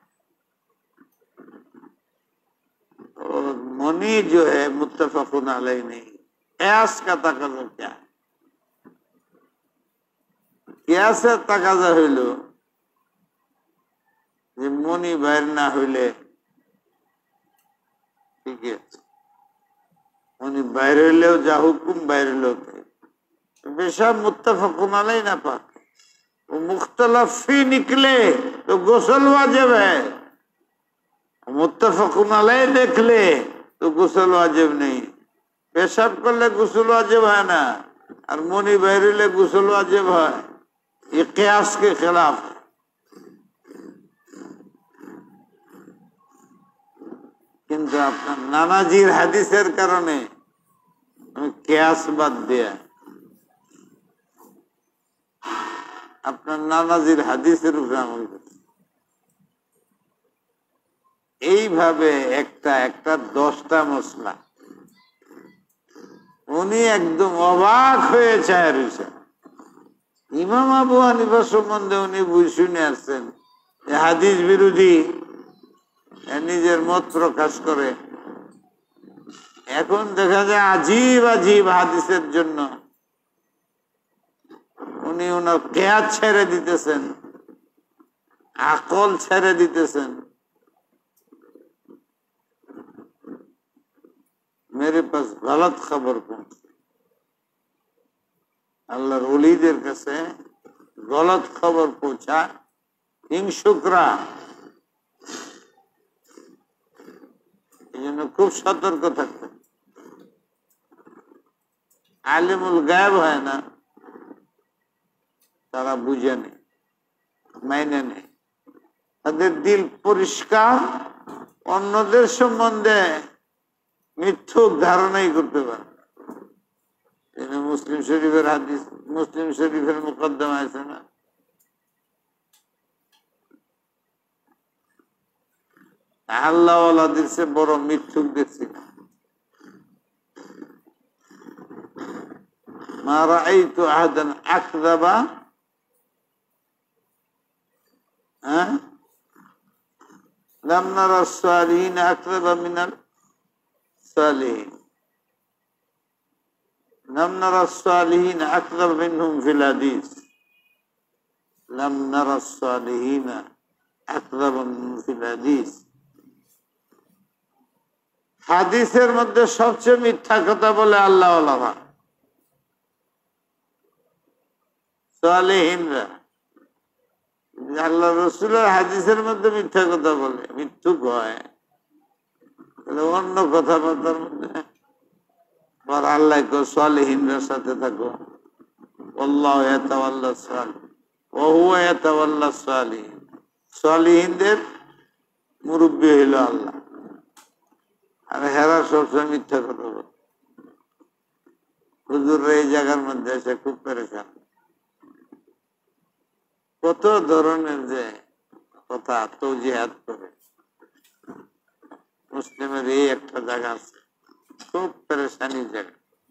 और मनी जो है मुत्तफकुन अलैहि नहीं। क्यास का तकाजा क्या है? क्यासेर तकाजा हইল যে মনি বাইর না হইলে ঠিক আছে, মনি বাইর হইলেও যা হুকুম বাইর হইলেও তাই। पेशाब मुत्तफकुन अलैहि नापाक, वो मुख्तलफ फी निकले तो गुस्ल वाजिब है, मुत्तफकुन अलैहि निकले तो गुस्ल वाजिब नहीं। पेशाब करले गुस्ल वाजिब है ना, और मनी বাইর হইলে गुस्ल वाजिब है, ये कियास के खिलाफ है। কিন্তু আপনার নানাজির হাদিসের কারণে আমি কিয়াস বাদ দিয়া আপনার নানাজির হাদিসের উপরে আমল করছি। এইভাবে একটা একটা দশটা মশলা উনি একদম অবাক হয়ে চায় রয়েছেন। ইমাম আবু হানিফা সম্বন্ধে উনি বুঝ শুনে আসছেন যে হাদিস বিরোধী, নিজের মত প্রকাশ করে। এখন দেখা যায় আজীব আজীব হাদিসের জন্য উনি ওনার কিয়াস ছেড়ে দিতেছেন, আকল ছেড়ে দিতেছেন। मेरे पास गलत खबर पहुंची, আল্লাহর ওলিদের কাছে গলত খবর পৌঁছা হিংসুকরা। এই জন্য খুব সতর্ক থাকতে। আলিমুল গায়েব হয় না, তারা বুঝে নেই, মাইনে নেই, তাদের দিল পরিষ্কার, অন্যদের সম্বন্ধে মিথ্যুক ধারণাই করতে পারে। মুসলিম শরীফের হাদিস, মুসলিম শরীফের মুকদ্দমা আছে না, আল্লাহ ওয়ালাদের চেয়ে বড় মিথ্যুক দেখছি না। মা রাআইতু আহাদান আকযাবা হ্যাঁ লাম নারা সালিহিন আকযাবা মিনাল সালিহিন, লাম নারা সালিহিন আকযাবা মিনহুম ফিল হাদিস, লাম নারা সালিহিন আকযাবা মিনহুম ফিল হাদিস। হাদিসের মধ্যে সবচেয়ে মিথ্যা কথা বলে আল্লাহ ওয়ালারা, সালেহিনরা। আল্লাহ রসুলের হাদিসের মধ্যে মিথ্যা কথা বলে, মিথ্যুক হয়, তাহলে অন্য কথাবার্তার মধ্যে আর আল্লাহ সালেহিনদের সাথে থাকো, আল্লাহ ইয়াতাওয়াল্লা সালিহ ওয়া হুয়া ইয়াতাওয়াল্লা সালিহিন। সালিহিনদের মুরব্বী হইল আল্লাহ, আর হেরা সবসময় মিথ্যা কথা বলে। হুজুররা এই জায়গার মধ্যে এসে খুব পেরেশান, কত ধরনের যে কথা তৌজিহাত করে। মুসলিমের এই একটা জায়গা আছে, খুব পেরেশানির জায়গা।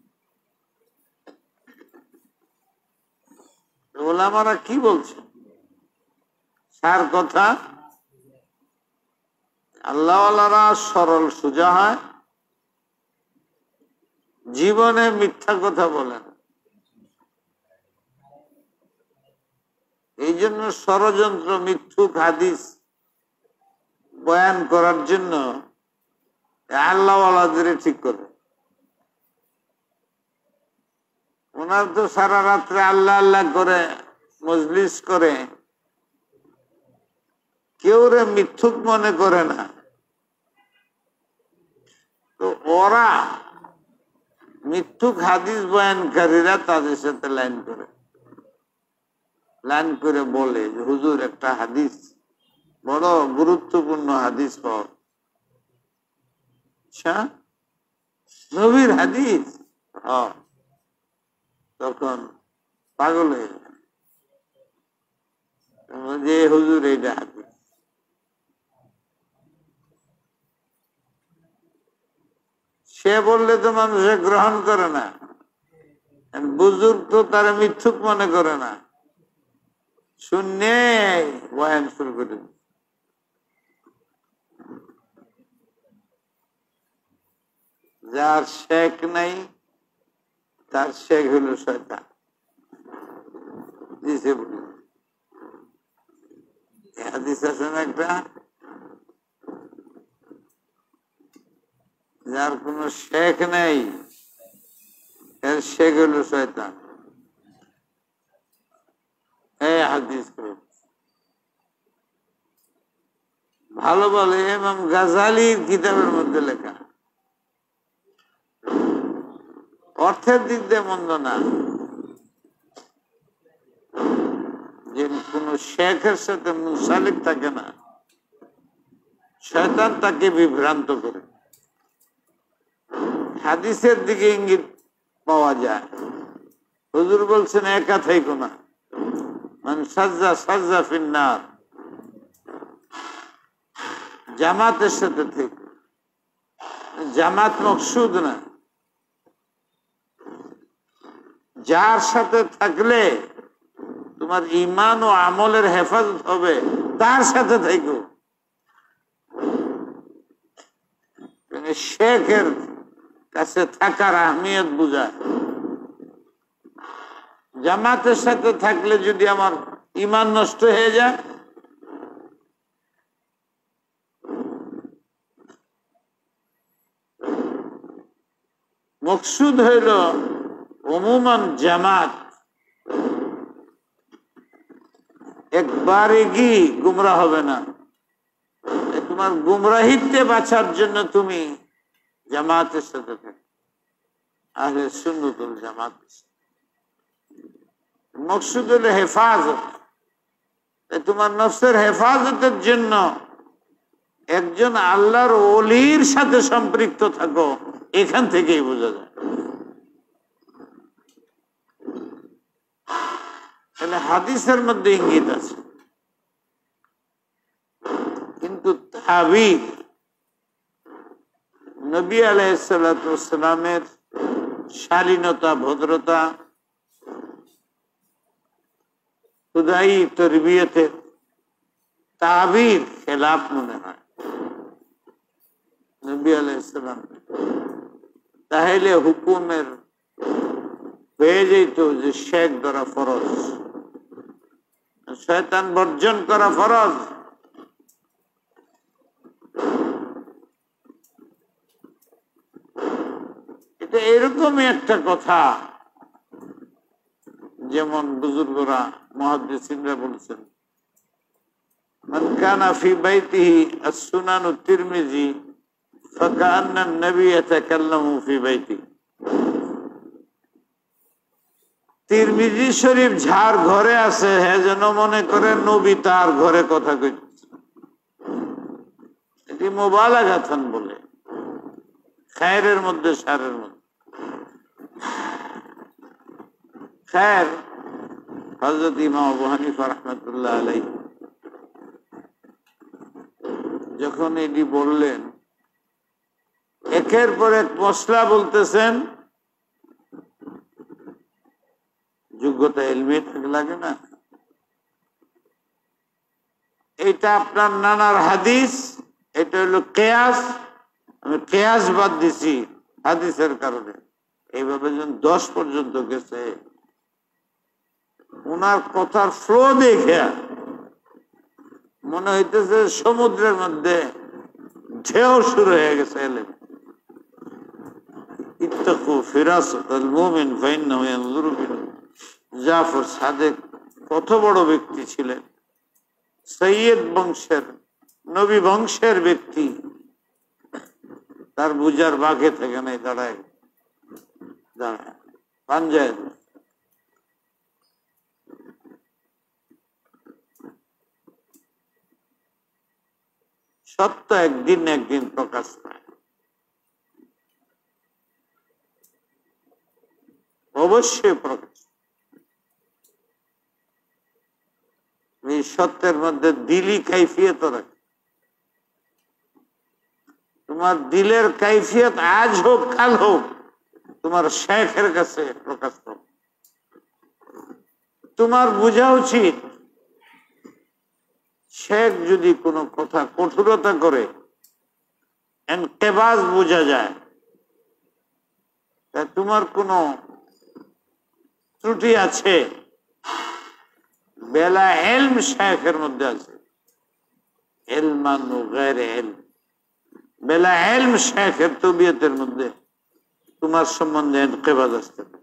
ওলামারা কি বলছে? সার কথা, আল্লাহওয়ালারা সরল সোজা হয়, জীবনে মিথ্যা কথা বলেন। এই জন্য ষড়যন্ত্র মিথ্যুক হাদিস বয়ান করার জন্য আল্লাহওয়ালাদের ঠিক করে। ওনার তো সারা রাত্রে আল্লাহ আল্লাহ করে মজলিস করে, কেউ রে মিথ্যুক মনে করে না। তো ওরা মিথ্যুক হাদিস বয়ানকারীরা তাদের সাথে লাইন করে, লাইন করে বলে যে হুজুর একটা হাদিস, বড় গুরুত্বপূর্ণ হাদিস পাওয়া, আচ্ছা নবীর হাদিস, হ্যাঁ, তখন পাগল হয়ে যায় যে হুজুর এইটা হাদিস। সে বললে তো মানুষে গ্রহণ করে না, বুজুর্গ তো তারা মিথ্যুক মনে করে না, শুনে বয়ান শুরু করে দিল। যার শেখ নাই তার শেখ হলো শয়তান। দিছে বলি হাদিস আছে না একটা, যার কোন শেখ নেই এর শেখ হলো শয়তান। এই হাদিস ভালো বলে ইমাম গাজালির কিতাবের মধ্যে লেখা, অর্থের দিক দিয়ে মন্দ না, যে কোন শেখের সাথে মুসালিক থাকে না, শয়তান তাকে বিভ্রান্ত করে। হাদিসের দিকে ইঙ্গিত পাওয়া যায়। হুজুর বলছেন একা থাইকো না, মান সাজ্জা সাজ্জা ফিন্নার, জামাতের সাথে থেকে। জামাত মকসুদ না, যার সাথে থাকলে তোমার ঈমান ও আমলের হেফাজত হবে তার সাথে থাকো। শেখের কাছে থাকার আহমিয়ত বুঝায়। জামাতের সাথে থাকলে যদি আমার ঈমান নষ্ট হয়ে যায়, মকসুদ হইল উমুমান জামাত একবারে কি গুমরা হবে না, তোমার গুমরাহিতে বাঁচার জন্য তুমি জামাতের সাথে থাকো, আহলে সুন্নাত ওয়াল জামাত। মকসুদ হলো হেফাজত, তোমার নফসের হেফাজতের জন্য একজন আল্লাহর ওলির সাথে সম্পৃক্ত থাকো, এখান থেকেই বোঝা যায়। তাহলে হাদিসের মধ্যে ইঙ্গিত আছে, কিন্তু তাবির নবী আলাইহিসসালামের শালীনতা ভদ্রতা খুদাই তরবিয়তের তাবির খেলাফ মনে হয় নবী আলাইহিসসালাম। তাহলে হুকুমের হয়ে যেত যে শেখ ধরা ফরজ, শয়তান বর্জন করা ফরজ। এটা এরকমই একটা কথা, যেমন বুজুর্গরা মুহাদ্দিসিনরা বলছেন, মান কানা ফি বাইতিহি আস-সুনানু তিরমিজি ফাকান্না আন-নবী ইয়াতাকাল্লামু ফি বাইতিহি। তিরমিজি শরীফ যার ঘরে আছে হে যেন মনে করে নবী তার ঘরে কথা কইতেছে। এটি মুবালাগাতান বলে, খায়রের মধ্যে শারের মধ্যে। খায়ের হযরত ইমাম আবু হানিফা রাহমাতুল্লাহ আলাইহি যখন এটি বললেন, একের পর এক মশলা বলতেছেন, যোগ্যতা ইলমি থাকা লাগে না? এটা আপনার নানার হাদিস, এটা হলো কিয়াস, আমি কিয়াস বাদ দিছি হাদিসের কারণে। এইভাবে যখন দশ পর্যন্ত গেছে, ওনার কথার ফ্লো দেখে মনে হইতেছে সমুদ্রের মধ্যে ঢেউ শুরু হয়ে গেছে। এলেন ইত্তাকু ফিরাসাতাল মুমিন ফাইন্নাহু ইয়ানজুরু বিল। জাফর সাদেক কত বড় ব্যক্তি ছিলেন, সৈয়দ বংশের নবী বংশের ব্যক্তি, তার বুঝার বাঘে থেকে নাই, দাঁড়ায় দাঁড়ায় পাঞ্জায়। সত্য একদিন একদিন প্রকাশ পায়, অবশ্যই প্রকাশ। এই সত্যের মধ্যে দিলি কাইফিয়ত রাখে। তোমার দিলের কাইফিয়ত আজ হোক কাল হোক তোমার শেখের কাছে প্রকাশ পাবে। তোমার বোঝা উচিত শেখ যদি কোনো কথা কঠোরতা করে এনকেবাজ বোঝা যায়, তা তোমার কোনো ত্রুটি আছে, বেলা এলম শেখের মধ্যে আছে, এলমান ও গায়রে এলম, বেলা এলম শেখের তবিয়তের মধ্যে তোমার সম্বন্ধে এনকেবাজ আসতে পারে।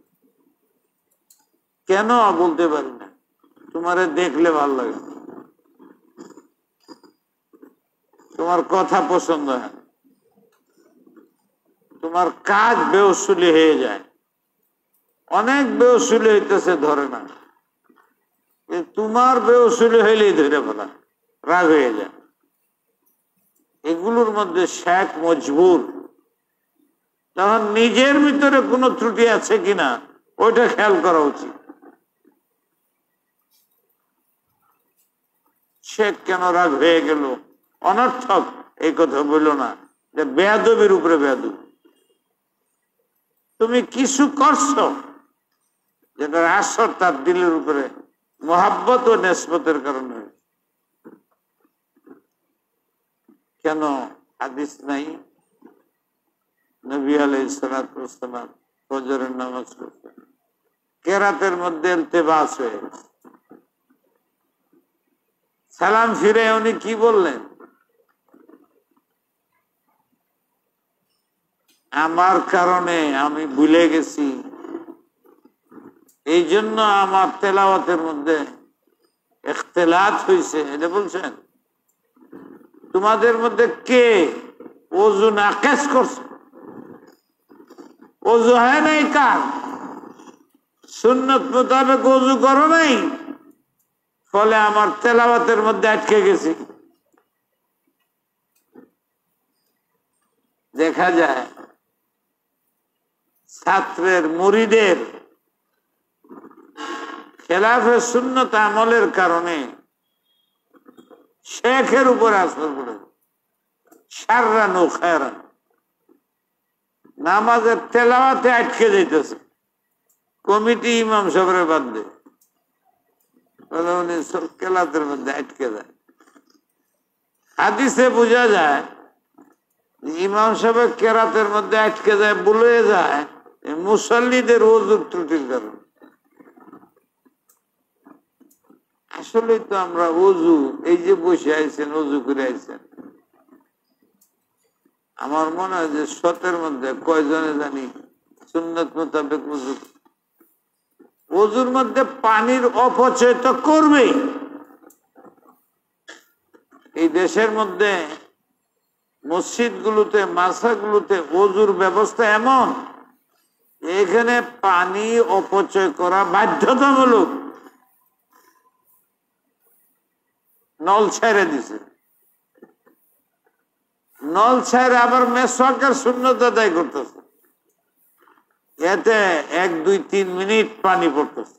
কেন বলতে পারি না, তোমারে দেখলে ভালো লাগে, তোমার কথা পছন্দ হয়, তোমার কাজ বেউসুলি হয়ে যায়, অনেক বেউসুলি হইতেছে ধরে না, তোমার বেউসুলি হইলেই ধরে ফেলা, রাগ হয়ে যায়। এগুলোর মধ্যে শেখ মজবুর, তখন নিজের ভিতরে কোনো ত্রুটি আছে কিনা ওইটা খেয়াল করা উচিত। শেখ কেন রাগ হয়ে গেল, অনর্থক এই কথা বলল না, যে বেয়াদবির উপরে বেয়াদবি। তুমি কিছু করছো যেটার আসর তার দিলের উপরে মোহাব্বত ও নেসবতের কারণে। কেন হাদিস নাই নবী আলাইহিস সালাতু ওয়াস সালাম ফজরের নামাজ পড়তেন, কেরাতের মধ্যে ইলতিবাস হয়ে গেছে, সালাম ফিরে উনি কি বললেন, আমার কারণে আমি ভুলে গেছি, এই জন্য আমার তেলাওয়াতের মধ্যে ইখতিলাত হয়েছে, এটা বলছেন। তোমাদের মধ্যে কে ওযু নাকিস করছে, ওযু হয় নাই, কার সুন্নত মোতাবেক ওযু করো নাই, ফলে আমার তেলাওয়াতের মধ্যে আটকে গেছি। দেখা যায় ছাত্রের মুরিদের খেলাফে সুন্নত আমলের কারণে শেখের উপর আসর পড়ে, শাররান ও খায়রান, নামাজের তেলাওয়াতে আটকে যাইতেছে, কমিটি ইমাম সাহেবের বাদ দেয়, উনি কেলাতের মধ্যে আটকে যায়। হাদিসে বোঝা যায় ইমাম সাহেব কেরাতের মধ্যে আটকে যায়, বলে যায় মুসল্লিদের ওযুর ত্রুটির কারণে। আসলে তো আমরা ওযু, এই যে বসে আইছেন ওযু করে আইছেন, আমার মনে হয় যে শতের মধ্যে কয়জনে জানি সুন্নত মোতাবেক ওযু। ওযুর মধ্যে পানির অপচয় তো করবেই। এই দেশের মধ্যে মসজিদ গুলোতে, মাদ্রাসাগুলোতে ওযুর ব্যবস্থা এমন, এখানে পানি অপচয় করা বাধ্যতামূলক, নল ছেড়ে দিছে, নল ছেড়ে আবার মেসওয়াকের সুন্নত আদায় করতেছে, এতে এক দুই তিন মিনিট পানি পড়তেছে,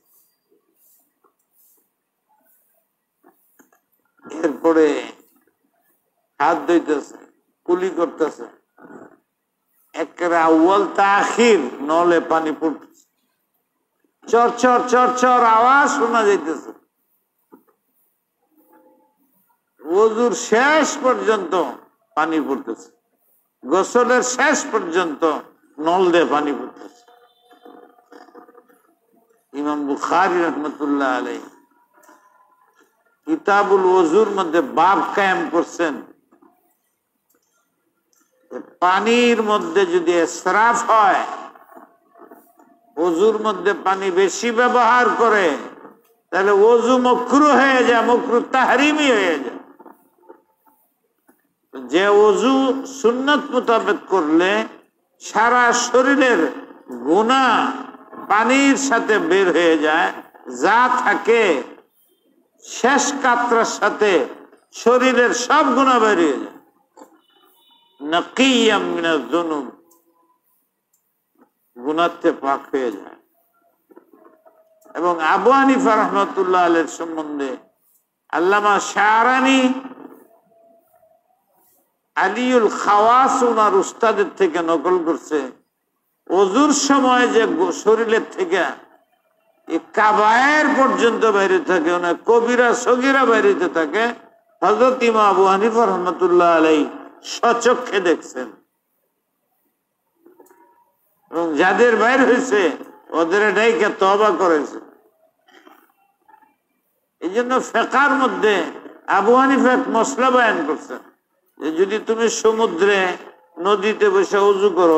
এরপরে হাত ধুইতেছে, কুলি করতেছে, একেবারে আউয়াল তাখির নলে পানি পড়তেছে, চর চর চর চর আওয়াজ শোনা যাইতেছে। ওযুর শেষ পর্যন্ত পানি পড়তেছে, গোসলের শেষ পর্যন্ত নল দিয়ে পানি পড়তেছে। ইমাম বুখারী রাহমাতুল্লাহ আলাইহি কিতাবুল ওযুর মধ্যে বাব কায়েম করছেন, পানির মধ্যে যদি ইসরাফ হয়, ওযুর মধ্যে পানি বেশি ব্যবহার করে, তাহলে ওযু মাকরুহ হয়ে যায়, মাকরুহ তাহরিমি হয়ে যায়। যে ওযু সুন্নত মোতাবেক করলে সারা শরীরের গুনাহ পানির সাথে বের হয়ে যায়, যা থাকে শেষ কাতরার সাথে শরীরের সব গুনাহ বের হয়ে যায়, নাকিয়াম মিনাজ যুনুব, গুনাহতে পাক হয়ে যায়। এবং আবু হানিফা রাহমাতুল্লাহ আলাইহির সম্বন্ধে আল্লামা শারানি আলিউল খাওয়াস ওনার উস্তাদের থেকে নকল করছে, ওযুর সময় যে শরীরের থেকে এই কাবায়ের পর্যন্ত বাইরে থাকে, অনেক কবিরা সগীরা বাইরেতে থাকে। হযরত ইমাম আবু হানিফা রাহমাতুল্লাহ আলাইহি স্বচক্ষে দেখছেন, এবং যাদের বাইর হয়েছে ওদের ডাইকে তওবা করেছে। এই জন্য ফিকহের মধ্যে আবু হানিফা এক মসলা বয়ান করছেন যে যদি তুমি সমুদ্রে নদীতে বসে ওযু করো,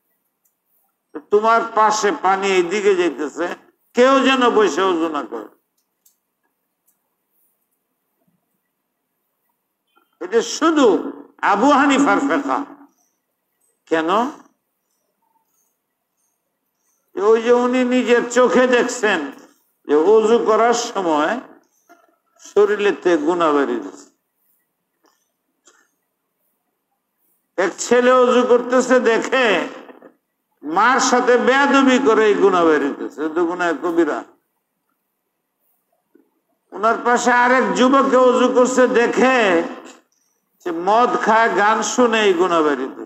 তোমার পাশে পানি এইদিকে যাইতেছে, কেউ যেন বসে ওযু না করে। এটা শুধু আবু হানিফার ফিকহ। কেন? ওই যে উনি নিজের চোখে দেখছেন যে ওযু করার সময় শরীরেতে গুনাহ বেরিয়েছে। এক ছেলে ওযু করতেছে দেখে মার সাথে বেয়াদবি করে এই গুনাহ বেরিয়েছে, তো গুনাহ কবিরা। ওনার পাশে আরেক যুবককে ওযু করছে দেখে যে মদ খায় গান শুনে এই গুনাহ বেরিয়েছে।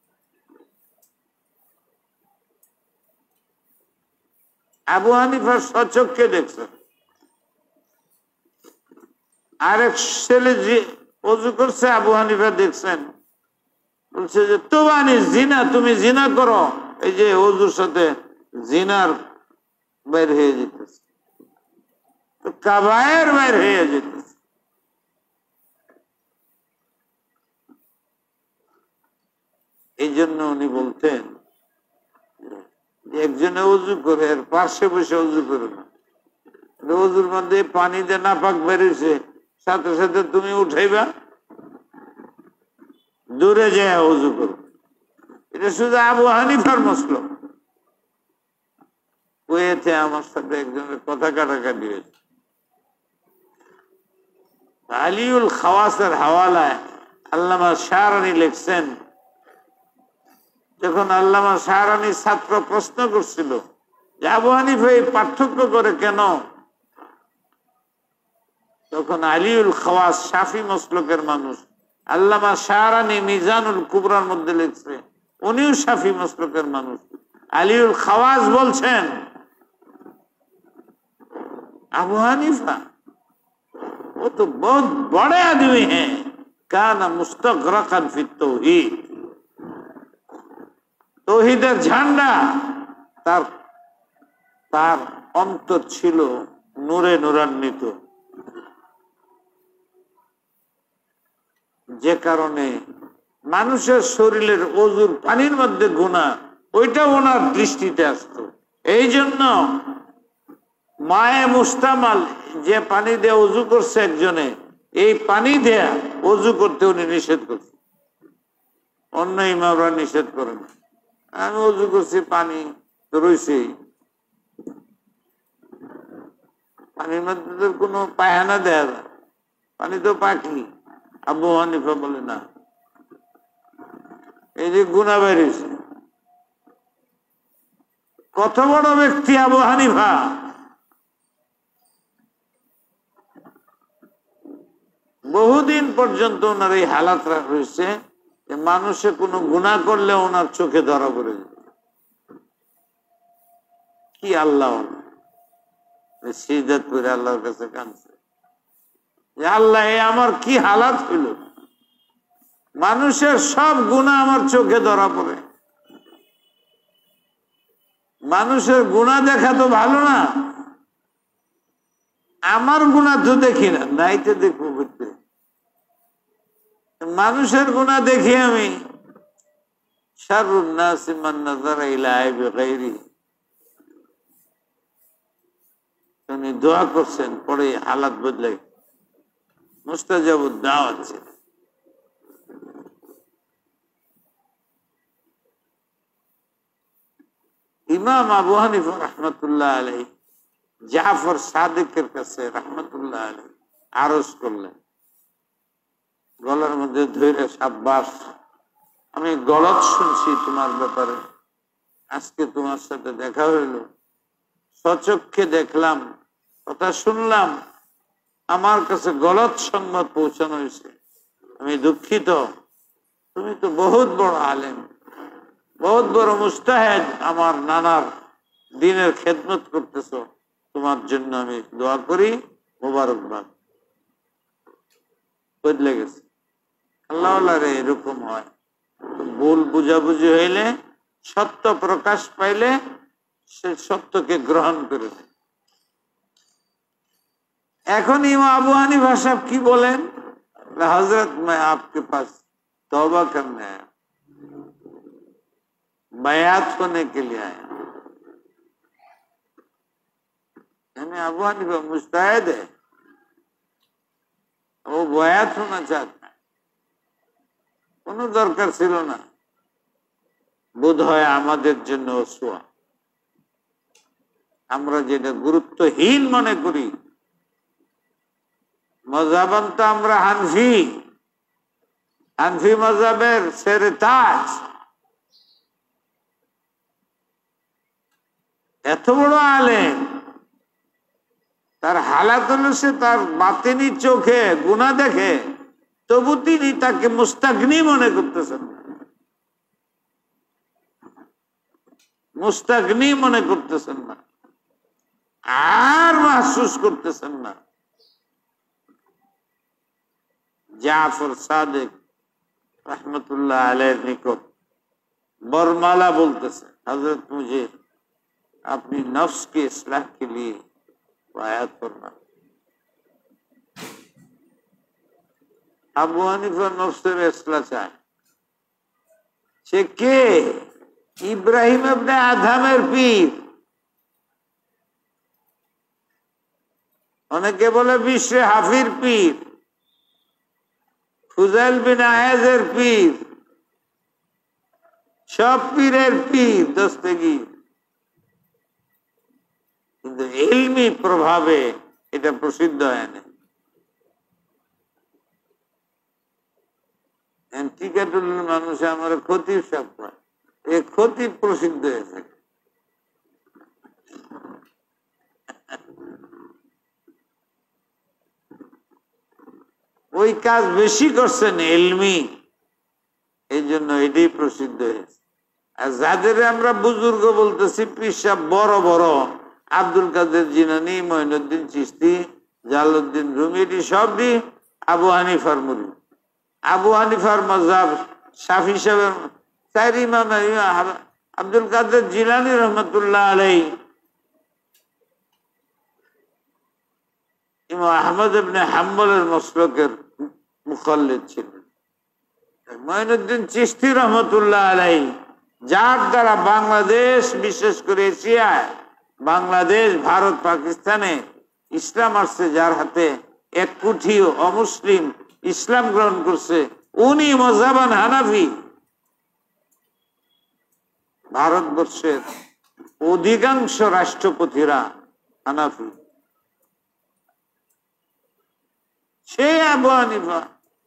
আবু হানিফা স্বচক্ষে দেখছে। আরেক ছেলে যে ওযু করছে আবু হানিফা দেখছেন, বলছে যে তোবানি জিনা, তুমি জিনা করো। এই যে ওযুর সাথে জিনার বের হয়ে যেতেছে, কাবায়ের বের হয়ে যেতেছে। এই জন্য উনি বলতেন একজনে ওযু করে আর পাশে বসে ওযু করে না। ওযুর মধ্যে পানি দিয়ে নাপাক বেরিয়েছে, সাথে সাথে তুমি উঠাইবা, দূরে যায় ওযু করো। এটা শুধু আবু হানিফার মসলক। কুয়েতে আমার সাথে একজনের কথা কাটাকাটি হয়েছে। আলিউল খাওয়াসের হাওয়ালায় আল্লামা শাহরানী লিখছেন, যখন আল্লামা শাহরানী ছাত্র প্রশ্ন করছিল যে আবু হানিফা এই পার্থক্য করে কেন, তখন আলিউল খাওয়াস শাফি মসলকের মানুষ, আল্লামা শাহরানী মিজানুল কুবরার মধ্যে লিখছে উনিও শাফি মসলকের মানুষ। আলিউল খাওয়াস বলছেন আবু হানিফা वो तो बहुत बड़े आदमी हैं, काना मुस्तगरकन फी तौहीद, তৌহিদের ঝান্ডা তার তার অন্তর ছিল নূরে নূরান্বিত, যে কারণে মানুষের শরীরের ওযুর পানির মধ্যে গুনাহ ওইটা ওনার দৃষ্টিতে আসতো। এই জন্য মায়ে মুস্তামাল যে পানি দিয়ে ওযু করছে একজনে, এই পানি দিয়ে ওযু করতে উনি নিষেধ করছে, অন্য ইমামরা নিষেধ করেন। আমি ওযু করছি, পানি তো রয়েছে, পানির মধ্যে কোনো পায়খানা দেয়া যায়, পানি তো পাখি। আবু হানিফা বলে না, এই যে গুনাহ বেরিয়েছে। কত বড় ব্যক্তি আবু হানিফা! বহুদিন পর্যন্ত ওনার এই হালাত রয়েছে যে মানুষে কোনো গুনাহ করলে ওনার চোখে ধরা পড়ে যায়। কি আল্লাহ! সিজদাত করে আল্লাহর কাছে কাঁদছে যে আল্লাহ, এ আমার কি হালাত হইল, মানুষের সব গুনাহ আমার চোখে ধরা পড়ে। মানুষের গুনাহ দেখা তো ভালো না, আমার গুনাহ তো দেখি না, নাইতে দেখবো বুঝতে। মানুষের গুনাহ দেখি আমি। শাররুন নাসি মান নাযারা ইলা আইবি গায়রিহি। উনি দোয়া করছেন, পরে হালাত বদলে মুস্তাজাবুদ দাওয়াত ছিল। ইমাম আবু হানিফা রাহমাতুল্লাহ আলাইহি জাফর সাদিকের কাছে রাহমাতুল্লাহ আলাইহি আরজ করলেন, গলার মধ্যে ধরে, সাব্বাস, আমি গলত শুনছি তোমার ব্যাপারে, আজকে তোমার সাথে দেখা হইল, সচক্ষে দেখলাম, কথা শুনলাম, আমার কাছে গলত সংবাদ পৌঁছানো হয়েছে, আমি দুঃখিত। তুমি তো বহুত বড় আলেম, বহুত বড় মুস্তাহিদ, আমার নানার দিনের খেদমত করতেছ, তোমার জন্য আমি দোয়া করি, মোবারকবাদ। বদলে গেছে। আল্লাহ রে এরকম হয়, ভুল বুঝাবুঝি হইলে, সত্য প্রকাশ পাইলে সে সত্যকে গ্রহণ করে। এখন ইমাম আবু হানিফা সাহেব কি বলেন, हजरत मैं आपके पास तौबा करने आया, बयात होने के लिए आया। यानी अबू हनीफा मुस्तैद है, वो बयात होना चाहता है। কোনো দরকার ছিল না, বোধ হয় আমাদের জন্য অসুয়া। আমরা যেটা গুরুত্বহীন মনে করি, মজাবান তো আমরা হানফি, হানফি মজাবের সেরে তাজ, এত বড় আলেম, তার হালাত হলো সে তার বাতিনি চোখে গুনাহ দেখে, তবু তিনি তাকে মুস্তাগনি মনে করতেছেন, মুস্তাগনি মনে করতেছেন না, আর মাহসুস করতেছেন না। জাফর সাদিক रहमतुल्लाह अलैह निकट बरमाला बोलतेছে, हजरत मुझे अपनी नफ्स के इस्लाह के लिए बायत करना। আবু হানিফা নফসের ইসলাহ চায়। সে কে? ইব্রাহিম ইবনে আদহামের পীর। অনেকে বলে বিশরে হাফির পীর, ফুজাইল বিন আয়াজের পীর, সব পীরের পীর দস্তগীর, কিন্তু ইলমি প্রভাবে এটা প্রসিদ্ধ হয় না। টিকাটুল্লির মানুষ আমার খতিব সাহেব কয়, এই খতিব প্রসিদ্ধ হয়েছে। ওই কাজ বেশি করছেন ইলমি, এই জন্য এটাই প্রসিদ্ধ হয়েছে। আর যাদের আমরা বুজুর্গ বলতেছি, পীর সাহেব বড় বড়, Abdul Qadir Jilani, Moinuddin Chishti, Jalaluddin Rumi, এটি সবই আবু হানিফার মুরিদ। আবু হানিফার মাযহাব শাফি সাহেবের চার ইমাম, আব্দুল কাদের জিলানী রহমতুল্লাহ আলাইহি, ইমাম আহমদ ইবনে হাম্বলের মাসলকের মুখাল্লিদ ছিলেন। মঈনুদ্দিন চিশতি রহমতুল্লাহ আলাইহি, যার দ্বারা বাংলাদেশ, বিশেষ করে এশিয়ায়, বাংলাদেশ, ভারত, পাকিস্তানে ইসলাম আসছে, যার হাতে এক কুঠিও অমুসলিম ইসলাম গ্রহণ করছে, উনি মযহাবান হানাফি। ভারতবর্ষের অধিকাংশ রাষ্ট্রপতিরা হানাফি। সে আবু হানিফা।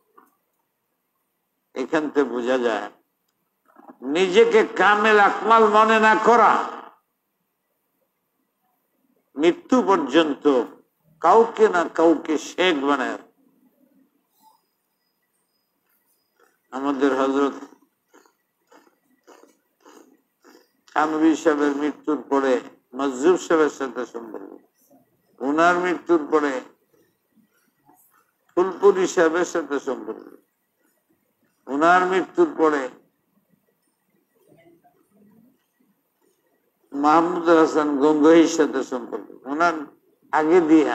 এখান থেকে বোঝা যায় নিজেকে কামেল আকমাল মনে না করা, মৃত্যু পর্যন্ত কাউকে না কাউকে শেখ বানায়। আমাদের হযরত থানভী সাহেবের মৃত্যুর পরে মজজুব সাহেবের সাথে সম্পর্ক, উনার মৃত্যুর পরে ফুলপুরি সাহেবের সাথে সম্পর্ক, উনার মৃত্যুর পরে মাহমুদ হাসান গঙ্গোহীর সাথে সম্পর্ক, উনার আগে দিয়া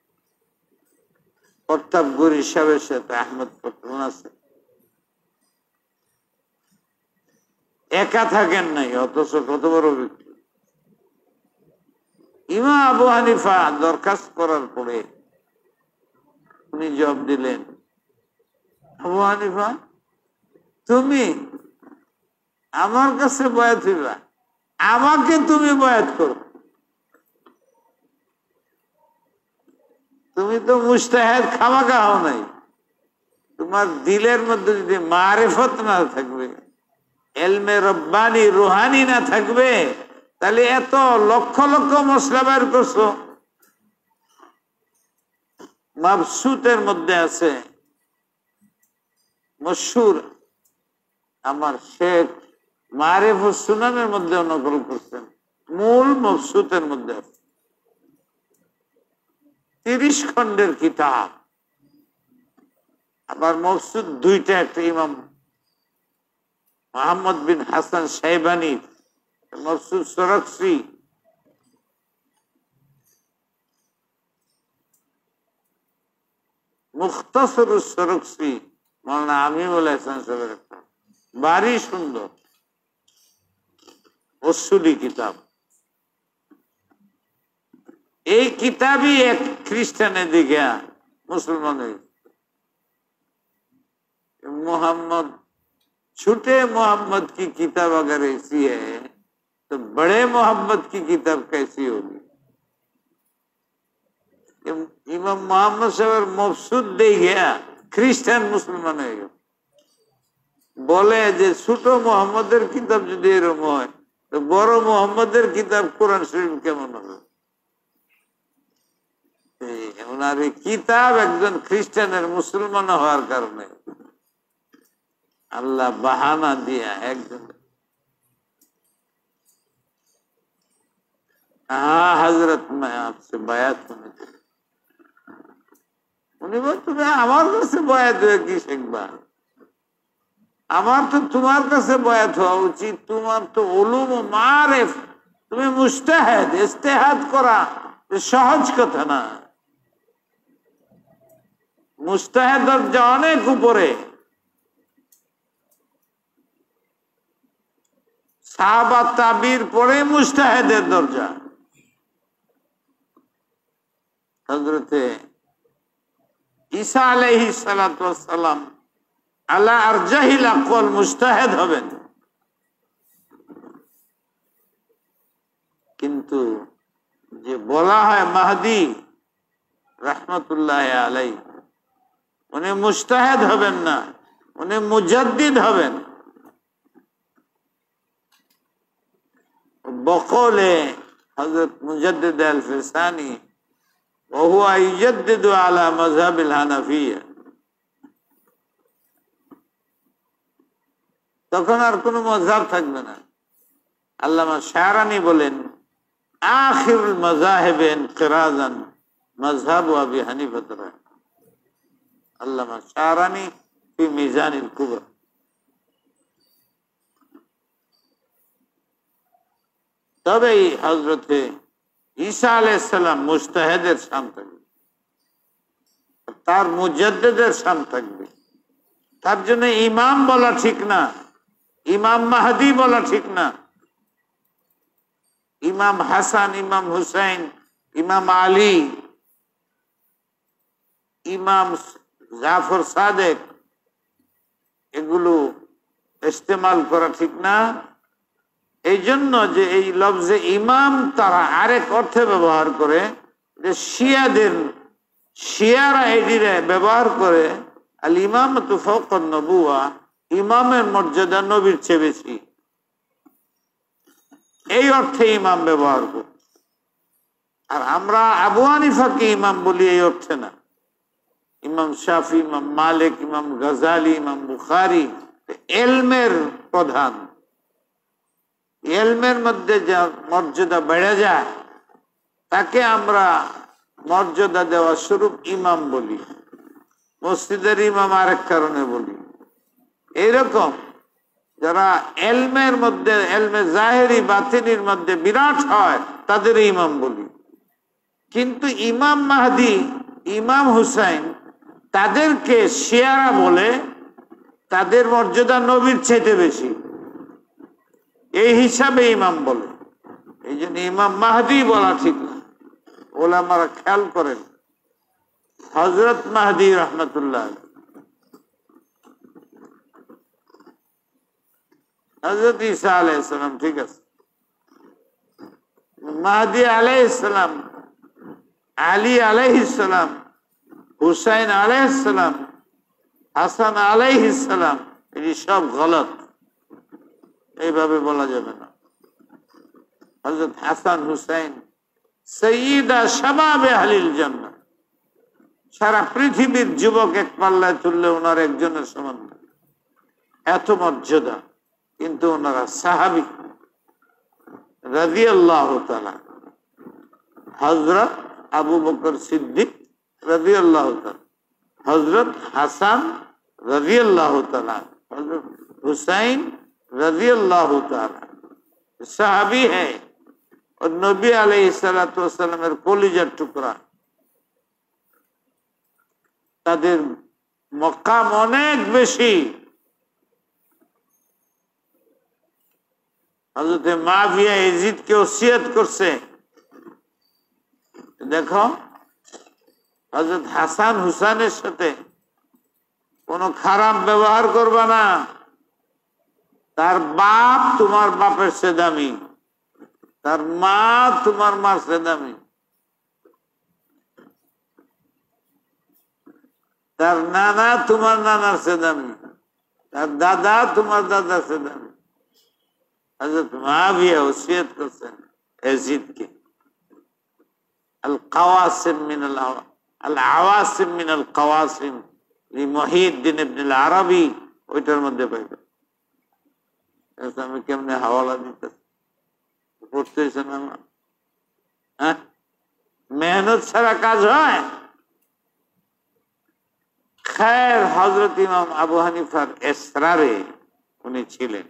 প্রতাপ গরি সাহেবের সাথে, আহমদ ওনার সাথে একা থাকেন নাই, অথচ কত বড় ব্যক্তি। ইমাম আবু হানিফা দরখাস্ত করার পরে উনি জবাব দিলেন, আবু হানিফা তুমি আমার কাছে বয়াত হইবা, আমাকে তুমি বয়াত করো। তুমি তো মুজতাহিদ খামাখা হও নাই। তোমার দিলের মধ্যে যদি মারিফত না থাকবে, ইলমে রব্বানি রুহানি না থাকবে, তাহলে এত লক্ষ লক্ষ মশলা বের করছো। মাবসুতের মধ্যে আছে মশহুর, আমার শেখ মারিফুস সুনানের মধ্যে নকল করছেন, মূল মাবসুতের মধ্যে আছে। তিরিশ খন্ডের কিতাব। আবার মকসুদ দুইটা, একটা ইমাম মোহাম্মদ বিন হাসান শাইবানি, মকসুদ সরক্সি, মুখতাসর সরক্সি মাওলানা আমিনুল হাসান সাহেবের একটা ভারী সুন্দর অসুলি কিতাব। এই কিতাবই এক খ্রিস্টানের দিকে মুসলমান मोहम्मद छोटे मोहम्मद की किताब अगर ऐसी है तो बड़े मोहम्मद की किताब कैसी होगी। इमाम मोहम्मद साहब मफसूद दे गया ख्रिस्टान मुसलमान है बोले जे छोटो मोहम्मদের किताब যদি এরকম হয় তো বড় মোহাম্মদের কিতাব কোরআন শরীফ কেমন হবে। ওনার এই কিতাব একজন খ্রিস্টানের মুসলমান হওয়ার কারণে अल्लाह बहाना दिया एकदम। हाँ हजरत मैं आपसे बयात होने उन्हें बोल तुम्हें আমার কাছে বয়াত হয়ে কি শিখবা, আমার তো তোমার কাছে বয়াত হওয়া উচিত। তোমার তো উলুম ও মারিফ, তুমি মুজতাহিদ ইজতিহাদ করা সহজ কথা না। মুজতাহিদের যে অনেক উপরে, সাহাবা তাবির পরে মুজতাহিদের দরজা। হযরতে ঈসা আলাইহিস সালাতু ওয়াস সালাম আলা আরজাহিল আকওয়াল মুজতাহিদ হবেন, কিন্তু যে বলা হয় মাহদি রাহমাতুল্লাহি আলাইহি উনি মুজতাহিদ হবেন না, উনি মুজাদ্দিদ হবেন। বকলে হযরত মুজাদ্দিদ আল-ফিসানি وهو يجدد على مذهب الحنفية, তখন আর কোন মাযহাব থাকবে না। আল্লামা শারানি বলেন আখিরুল মাযাহিব ইনকিরাজান মাযহাব আবি হানিফা। আল্লামা শারানি ফি মিজানিল কুবরা। তবে হযরতে ঈসা আলাইহিস সালাম মুজতাহিদের শান থাকবে, তার মুজাদ্দিদের শান থাকবে। তার জন্য ইমাম বলা ঠিক না, ইমাম মাহদি বলা ঠিক না। ইমাম হাসান, ইমাম হুসাইন, ইমাম আলী, ইমাম জাফর সাদেক এগুলো ইস্তেমাল করা ঠিক না। এই জন্য যে এই লফজে ইমাম তারা আরেক অর্থে ব্যবহার করে, যে শিয়াদের শিয়ারা এটিরে ব্যবহার করে আল ইমামাতু ফাওকা নবুয়া, ইমামের মর্যাদা নবীর চেয়ে বেশি, এই অর্থে ইমাম ব্যবহার করে। আর আমরা আবু হানিফাকে ইমাম বলি এই অর্থে না। ইমাম শাফি, ইমাম মালিক, ইমাম গাজালি, ইমাম বুখারী ইলমের প্রধান, ইলমের মধ্যে যা মর্যাদা বেড়ে যায় তাকে আমরা মর্যাদা দেওয়া স্বরূপ ইমাম বলি। মসজিদের ইমাম আরেক কারণে বলি। এইরকম যারা ইলমের মধ্যে, ইলমে জাহেরি বাতিনির মধ্যে বিরাট হয় তাদের ইমাম বলি। কিন্তু ইমাম মাহদি, ইমাম হুসাইন তাদেরকে শিয়ারা বলে, তাদের মর্যাদা নবীর চাইতে বেশি, এই হিসাবে ইমাম বলে। এই জন্য ইমাম মাহদি বলা ঠিক না। ওলামারা খেয়াল করেন হযরত মাহদি রাহমাতুল্লাহ, হযরত ঈসা আলাইহিস সালাম ঠিক আছে, মাহদি আলাইহিস সালাম, আলী আলাইহিস সালাম, হুসাইন আলাইহিস সালাম, হাসান আলাইহিস সালাম, এই সব গলত, এইভাবে বলা যাবে না। হযরত হাসান হুসাইন সাইয়্যিদা শাবাবে আহলিল জান্নাহ, সারা পৃথিবীর যুবক এক পাল্লায় তুললে ওনার একজনের সমান, এত মর্যাদা। কিন্তু ওনারা সাহাবী রাদিয়াল্লাহু তাআলা। হযরত আবু বকর সিদ্দিক রাদিয়াল্লাহু তাআলা, হযরত হাসান রাদিয়াল্লাহু তাআলা, হযরত হুসাইন রাদিয়াল্লাহু তাআলা সাহাবী है और नबी अलैहिस्सलातु वस्सलामेर कलिजार टुकरा। তাদের মকাম অনেক বেশি। হযরত মুআবিয়া ইয়াজিদকে ওসিয়ত করছে, দেখো হযরত হাসান হুসাইনের সাথে কোনো খারাপ ব্যবহার করবা না, তার বাপ তোমার বাপের চেয়ে দামি, তার মা তোমার মার চেয়ে দামি, তার নানা তোমার নানার চেয়ে দামি, তার দাদা তোমার দাদার চেয়ে দামি। হযরত মুআবিয়া ওসিয়ত করছেন ইয়াজিদকে, আল কাওয়াসিম মিনাল আল আওয়াসিম মিনাল কাওয়াসিম লিমুহিউদ্দিন ইবনে আল আরবি, ওইটার মধ্যে পাইবে। আমি কেমনে হাওয়ালা দিতেছি, পড়তেছে না? হ্যাঁ, মেহনত ছাড়া কাজ হয়? খের, হযরত ইমাম আবু হানিফার এসরারে উনি ছিলেন।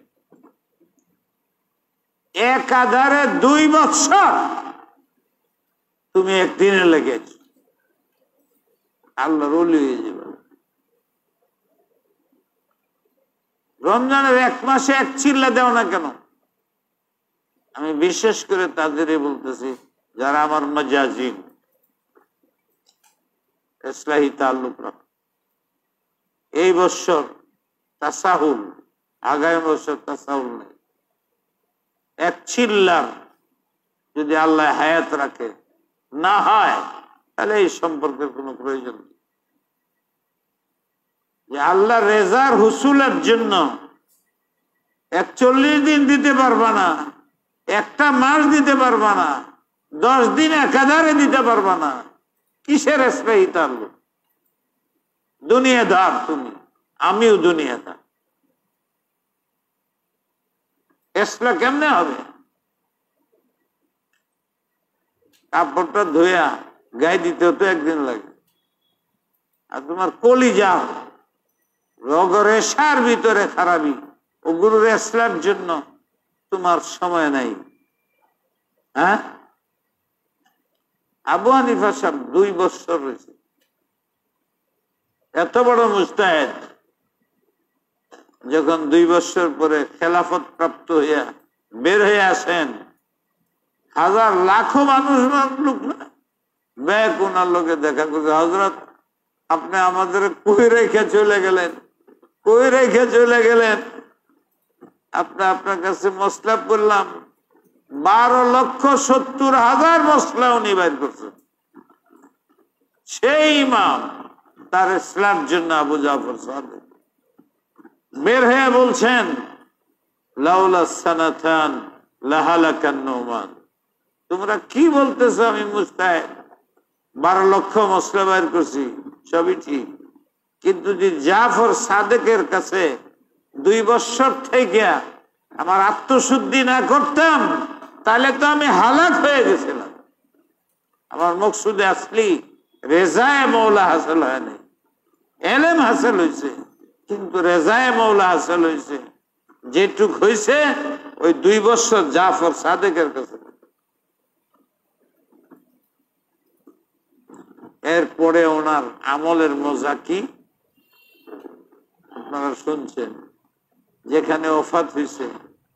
একাধারে দুই বছর তুমি একদিনে লেগেছ, আল্লাহর ওলি হয়ে যাবে। রমজানের এক মাসে এক চিল্লা দেও না কেন? আমি বিশেষ করে তাদেরই বলতেছি যারা আমার মাজাজিন ইসলাহি তাল্লুক রাখে। এই বছর তাসাহুল, আগামী বছর তাসাহুল নেই। এক চিল্লার যদি আল্লাহ হায়াত রাখে না হয়, তাহলে এই সম্পর্কের কোনো প্রয়োজন নেই। যে আল্লাহ রেজার হুসুলের জন্য একচল্লিশ দিন দিতে পারবা না, একটা মাস দিতে পারবা না, দশ দিন একাধারে দিতে পারবা না, কিসের ইসলাহি তাল্লুক? দুনিয়াদার তুমি, আমিও দুনিয়াদার। ইসলাম কেমনে হবে? কাপড়টা ধোয়া গায়ে দিতেও তো একদিন লাগে, আর তোমার কলিজা রগরেশার ভিতরে খারাপি, ওগুলো রেসলার জন্য তোমার সময় নাই। হ্যাঁ, আবু হানিফা সাহেব দুই বছর রয়েছে, এত বড় মুজতাহিদ, যখন দুই বছর পরে খেলাফত প্রাপ্ত হইয়া বের হয়ে আসেন, হাজার লাখো মানুষ লোক না ব্যাগ ওনার লোকে দেখা করছে, হযরত আপনি আমাদের কই রেখে চলে গেলেন, কই রেখে চলে গেলেন? আপনি আপনার কাছে মসলা করলাম, বারো লক্ষ সত্তর হাজার মসলা উনি বাইর করছেন। সেই ইমাম তার ইসলার জন্য আবু জাফর সাদিক বের হয়ে বলছেন, লাউলা সানাতান লাহালাকান নুমান। তোমরা কি বলতেছো? আমি মুস্তাহিদ, বারো লক্ষ মসলা বাইর করছি, সবই ঠিক, কিন্তু যদি জাফর সাদেকের কাছে দুই বছর থেকে আমার আত্মশুদ্ধি না করতাম, তাহলে তো আমি হালাক হয়ে গেছিলাম। আমার মকসুদে আসলি রেজায়ে মৌলা হাসিল হয় নাই, এলেম হাসিল হয়েছে, কিন্তু রেজায়ে মৌলা হাসিল হয়েছে যেটুক হয়েছে ওই দুই বছর জাফর সাদেকের কাছে। এরপরে ওনার আমলের মজা কি আপনারা শুনছেন, যেখানে ওফাত হয়েছে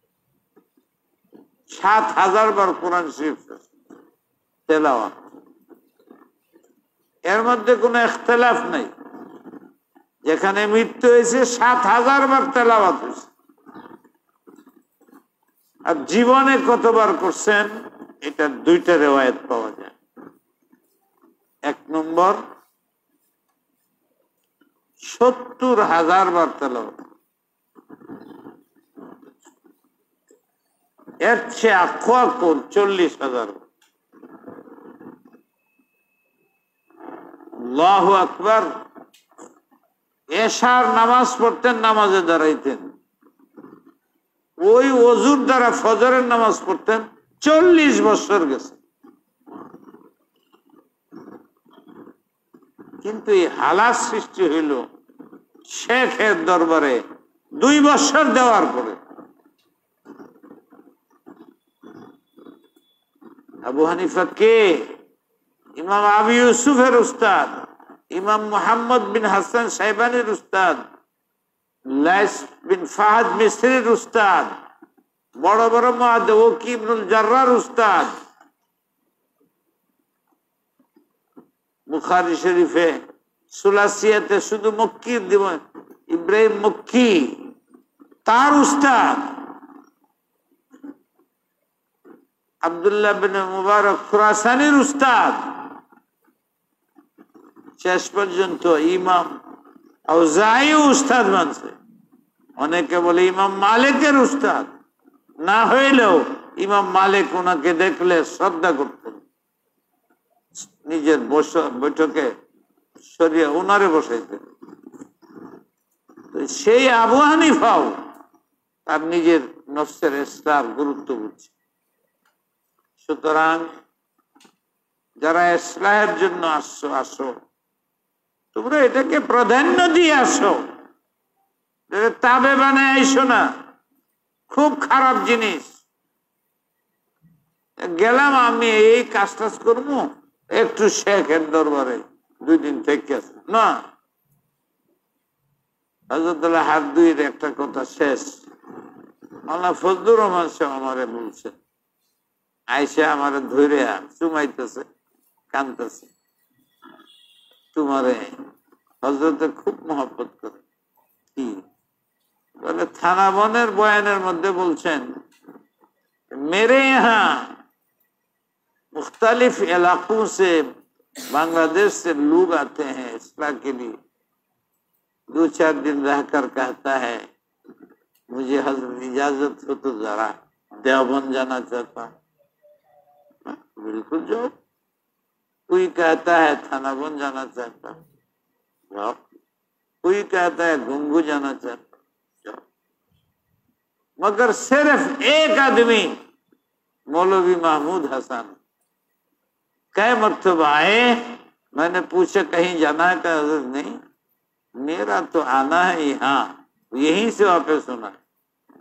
সাত হাজার বার কোরআন শরীফ তেলাওয়াত, এর মধ্যে কোনো ইখতিলাফ নেই। যেখানে মৃত্যু হয়েছে সাত হাজার বার তেলাওয়াত হয়েছে। আর জীবনে কতবার করছেন, এটা দুইটা রেওয়ায়েত পাওয়া যায়। এক নম্বর, সত্তর হাজার বার তেলাওয়াত, এর চেয়ে আখোয়া কোন চল্লিশ হাজার। আল্লাহু আকবার। এশার নামাজ পড়তেন, নামাজে দাঁড়াইতেন, ওই ওযুর দ্বারা ফজরের নামাজ পড়তেন, চল্লিশ বছর গেছে। কিন্তু এই হালাত সৃষ্টি হইল শেখের দরবারে দুই বছর দেওয়ার পরে। আবু হানিফা কে? ইমাম আবু ইউসুফের উস্তাদ, ইমাম মুহাম্মদ বিন হাসান সাইবানির উস্তাদ, লাইস বিন ফাহাদ মিসরির উস্তাদ, বড় বড় মুহাদ্দিস ওয়াকি ইবনুল জাররার উস্তাদ। বুখারী শরীফে সুলাসিয়াতে শুধু মক্কি ইব্রাহিম মক্কি তার উস্তাদ, আব্দুল্লাহ বিন মুবারক খুরাসানির উস্তাদ। শেষ পর্যন্ত ইমাম আউজাঈ উস্তাদ মানছে। অনেকে বলে ইমাম মালিকের উস্তাদ, না হইলেও ইমাম মালিক ওনাকে দেখলে শ্রদ্ধা করতেন, নিজের বৈঠকে সরিয়ে ওনারে বসাইতেন। সেই আবু হানিফাও তার নিজের নফসের ইসলাম গুরুত্ব বুঝছে। সুতরাং যারা ইসলাহের জন্য আসছো আসো, তোমরা এটাকে প্রাধান্য দিয়ে আসো, তাবে বানায় আইসো না। খুব খারাপ জিনিস। গেলাম আমি এই কাজ টাজ করবো, একটু শেখের দরবারে দুই দিন থেকে না। হযরতুল্লাহ হাত দুইয়ের একটা কথা শেষ। আল্লাহ ফজলুর রহমান সাহেব আমারে বলছে, আইসা আমারে ধরে চুমাইতেছে, কানতেছে, তোমারে হযরতে খুব মহব্বত করে। কি বলে? থানা বনের বয়ানের মধ্যে বলছেন, मेरे यहाँ मुख्तलिफ इलाकों से बांग्लादेश से लोग आते हैं इस्लाह के लिए, दो चार दिन रहकर कहता है मुझे हजरत इजाजत हो तो जरा देवबंद जाना चाहता हूँ। बिल्कुल जाओ। कोई कहता है थाना बंद जाना चाहता हूँ, जाओ। कोई कहता है गुंगू जाना चाहता हूँ, जाओ। मगर सिर्फ एक आदमी मौलवी महमूद हसन कई मरतबा आए, मैंने पूछा कहीं जाना है? का हजरत नहीं, मेरा तो आना है यहाँ, यहीं से वापस होना है।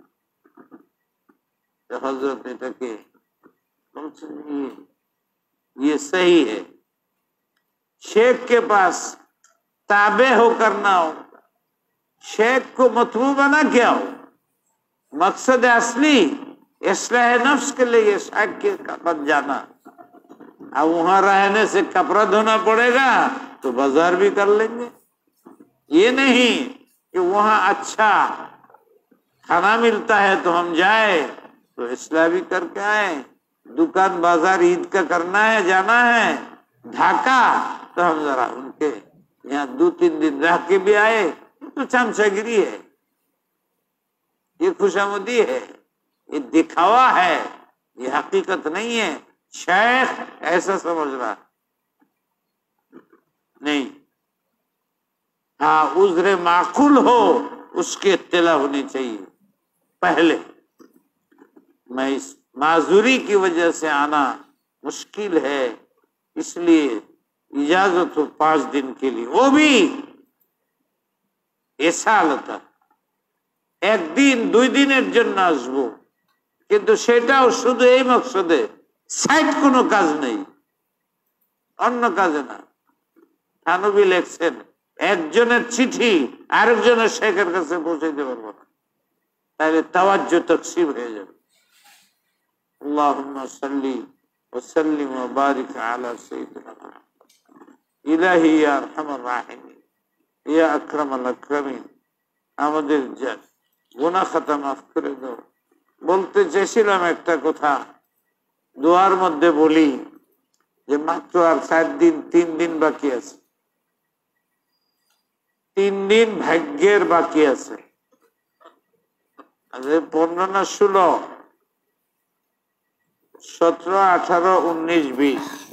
तो हजरत के ये, ये सही है। शेख के पास ताबे होकर ना हो, शेख को मतबू बना क्या हो। मकसद असली इस्लाह नफ्स के लिए शेख के पास जाना। अब वहां रहने से कपड़ा धोना पड़ेगा तो बाजार भी कर लेंगे। ये नहीं कि वहां अच्छा खाना मिलता है तो हम जाए तो इस्लाह भी करके आए। दुकान बाजार ईद का करना है, जाना है ढाका, तो हम जरा उनके यहाँ दो तीन दिन रह के भी आए। तो चमचागिरी है, ये खुशामदी है, ये दिखावा है, ये हकीकत नहीं है। शेख ऐसा समझ रहा नहीं। हाँ, उज़्र माकूल हो उसकी इत्तला होनी चाहिए पहले। मैं इस माजूरी की वजह से आना मुश्किल है, इसलिए इजाजत हो पांच दिन के लिए, वो भी ऐसा लता एक दिन दुई दिनेर जन्य आसबो, किन्तु सेटाओ शुधु এই মকসদে, সাইড কোনো কাজ নেই, অন্য কাজে না। থানবী লেখছেন একজনের চিঠি আরেকজনের শেখের কাছে পৌঁছে দিতে পারবো না, তাহলে তাওয়াজ্জুহ তাকসীর হয়ে যাবে। আল্লাহুম্মা সাল্লি ওয়া সাল্লিম ওয়া বারিক আলা সাইয়্যিদিনা মুহাম্মদ। ইলাহি ইয়া আরহামার রাহিমিন, ইয়া আকরামাল আকরামিন, আমাদের গুনাহ খাতা মাফ করে দাও। বলতে চেয়েছিলাম একটা কথা, দোয়ার মধ্যে বলি যে মাত্র আর চার দিন, তিন দিন বাকি আছে। তিন দিন ভাগ্যের বাকি আছে। পনেরো না ষোলো, সতেরো, আঠারো, উনিশ, বিশ